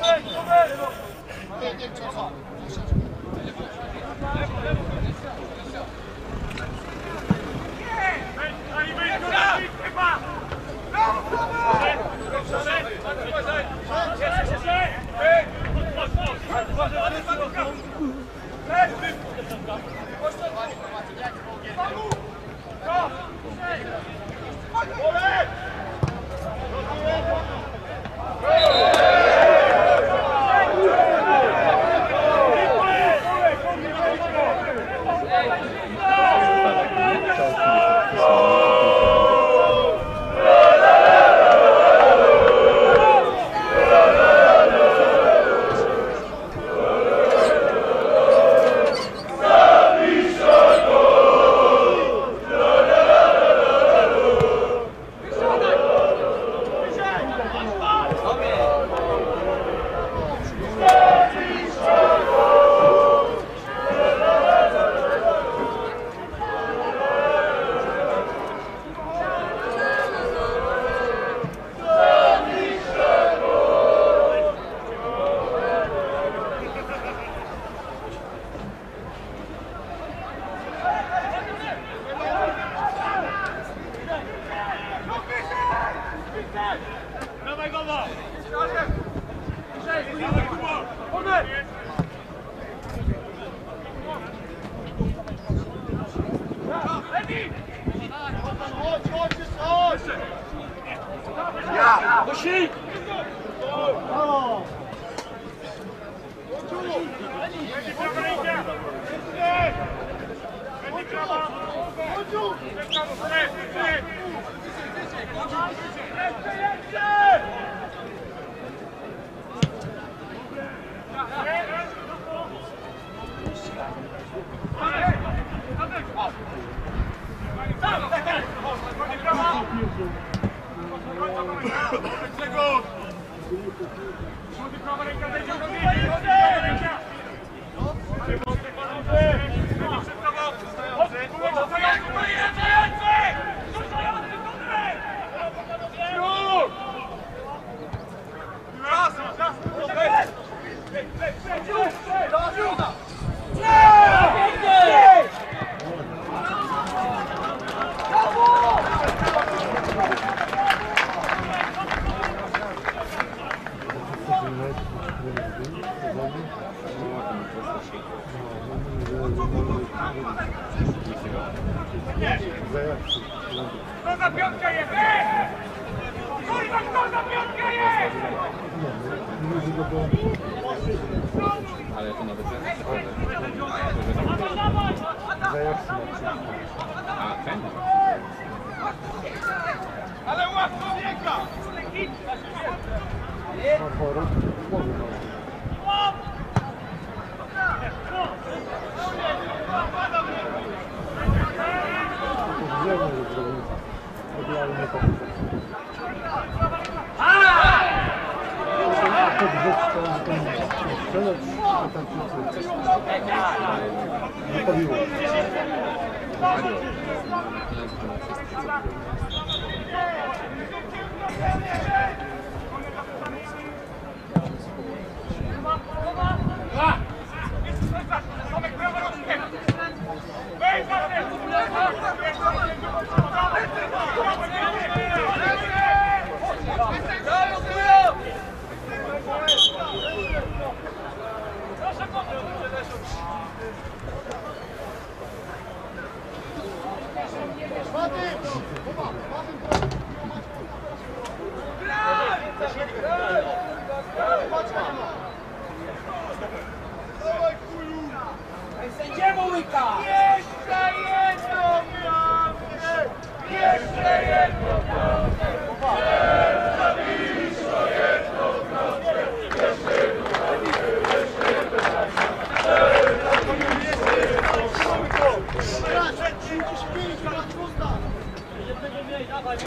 Kto za piątkę jest? Kurwa, kto za piątkę jest? Ale to nawet Ale łatwo biega!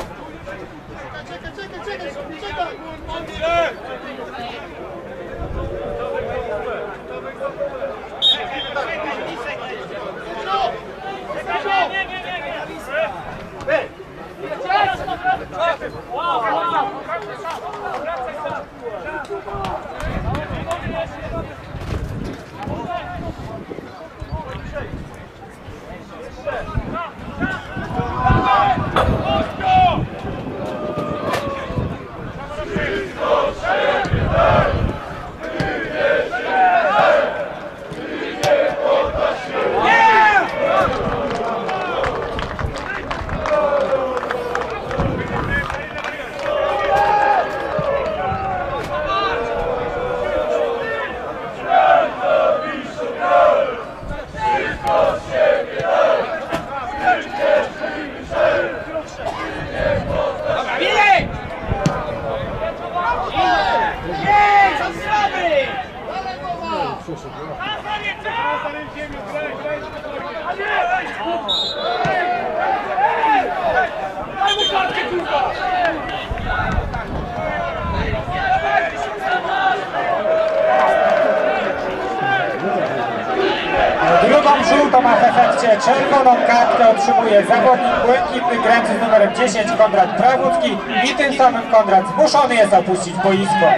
Drugą żółtą, a w efekcie czerwoną kartkę otrzymuje zawodnik błękitny grający z numerem 10 Konrad Prawódzki i tym samym Konrad zmuszony jest opuścić boisko.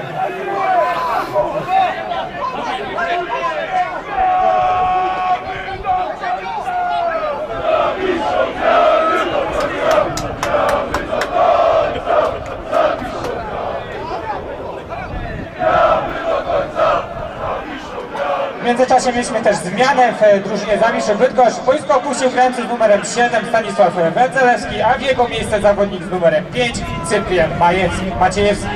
W międzyczasie mieliśmy też zmianę w drużynie Zawiszy Bydgoszcz. Boisko opuścił grający z numerem 7 Stanisław Wencelewski, a w jego miejsce zawodnik z numerem 5 Cyprian Maciejewski.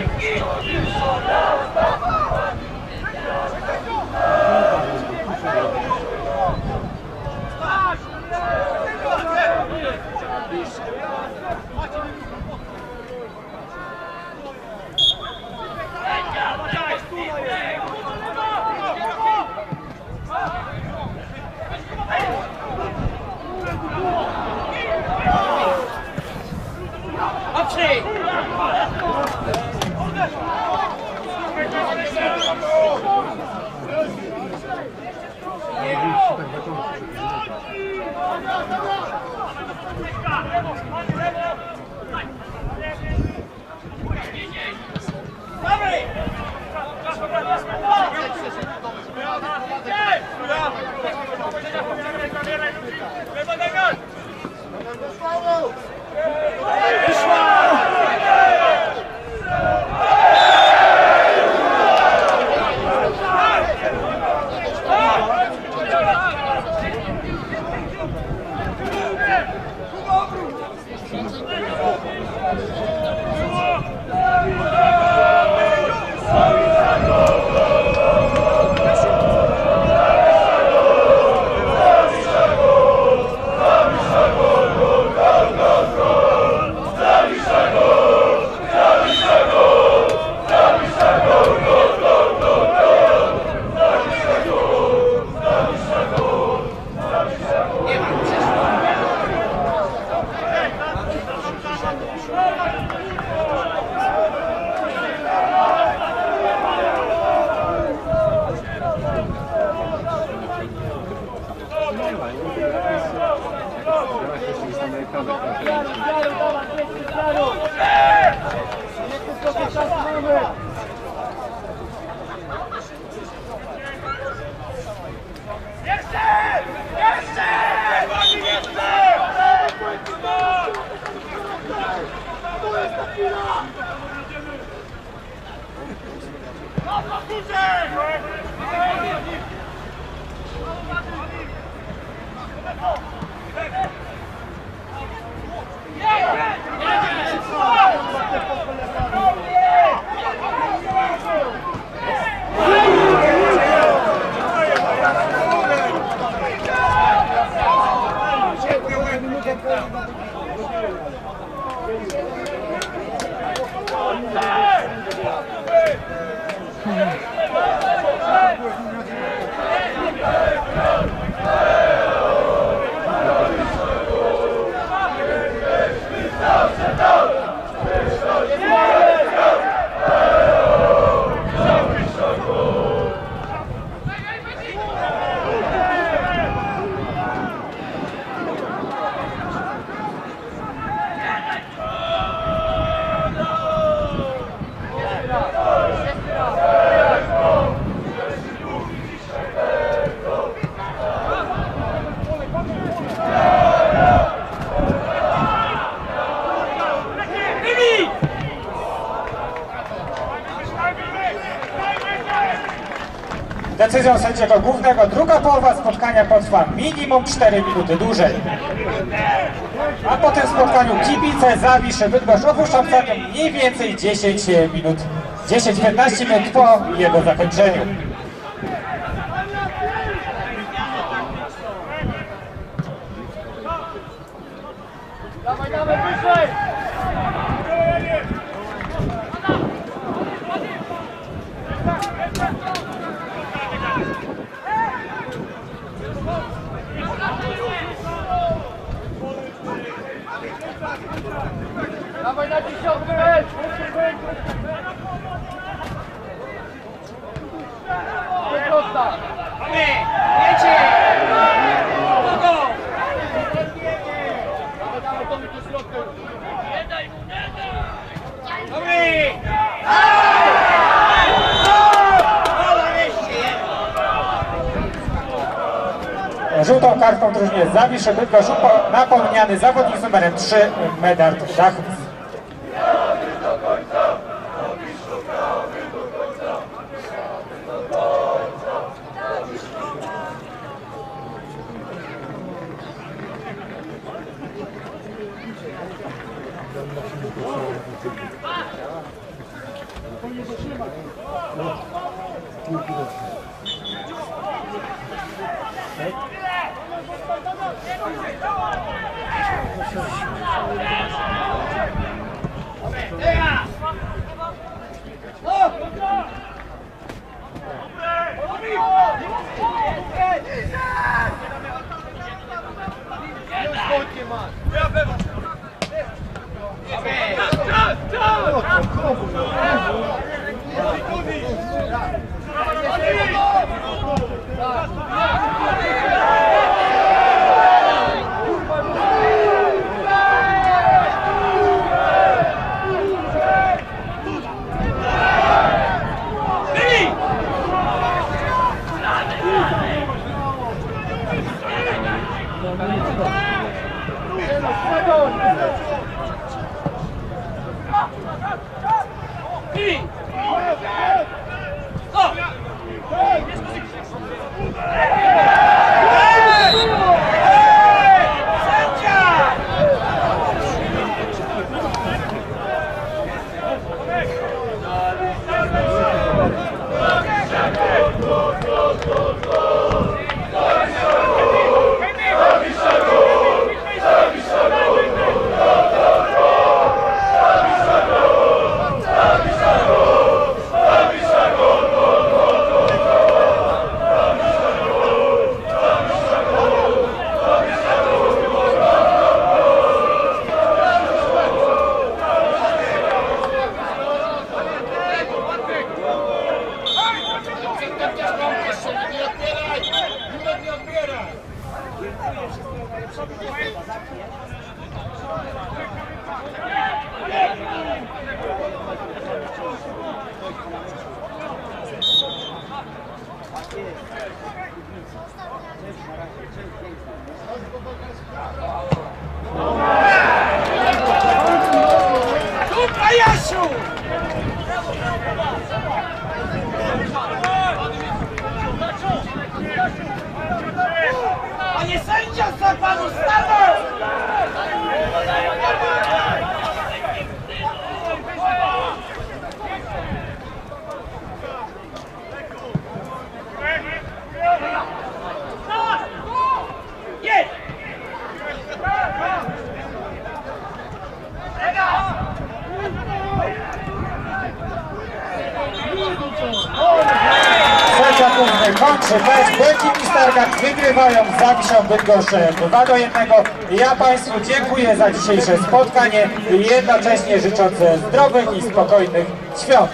Go! decyzją sędziego głównego druga połowa spotkania potrwa minimum 4 minuty dłużej. A po tym spotkaniu kibice Zawiszy Bydgoszcz opuszczą stadion mniej więcej 10-15 minut po jego zakończeniu. Dawaj, dawaj, wyżej! Dawaj na 10 metr! Wyprosta! Wiecie! Kogo? Dawaj, to mi tu środkę! Nie daj mu, nie daj! Dobry! Żółtą kartką drużynie Zawiszy Bydgoszcz napomniany zawodnik z numerem 3 Medard Dachów. Panie sędzia, co pan ustawę! Sędzia główny kończy mecz. Błękitni Stargard wygrywają z Zawiszą Bydgoszcz 2-1. Ja Państwu dziękuję za dzisiejsze spotkanie i jednocześnie życząc zdrowych i spokojnych świąt.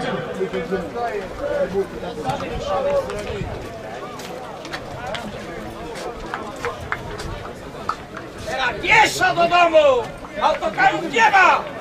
Teraz pieszo do domu! Autokarów nie ma!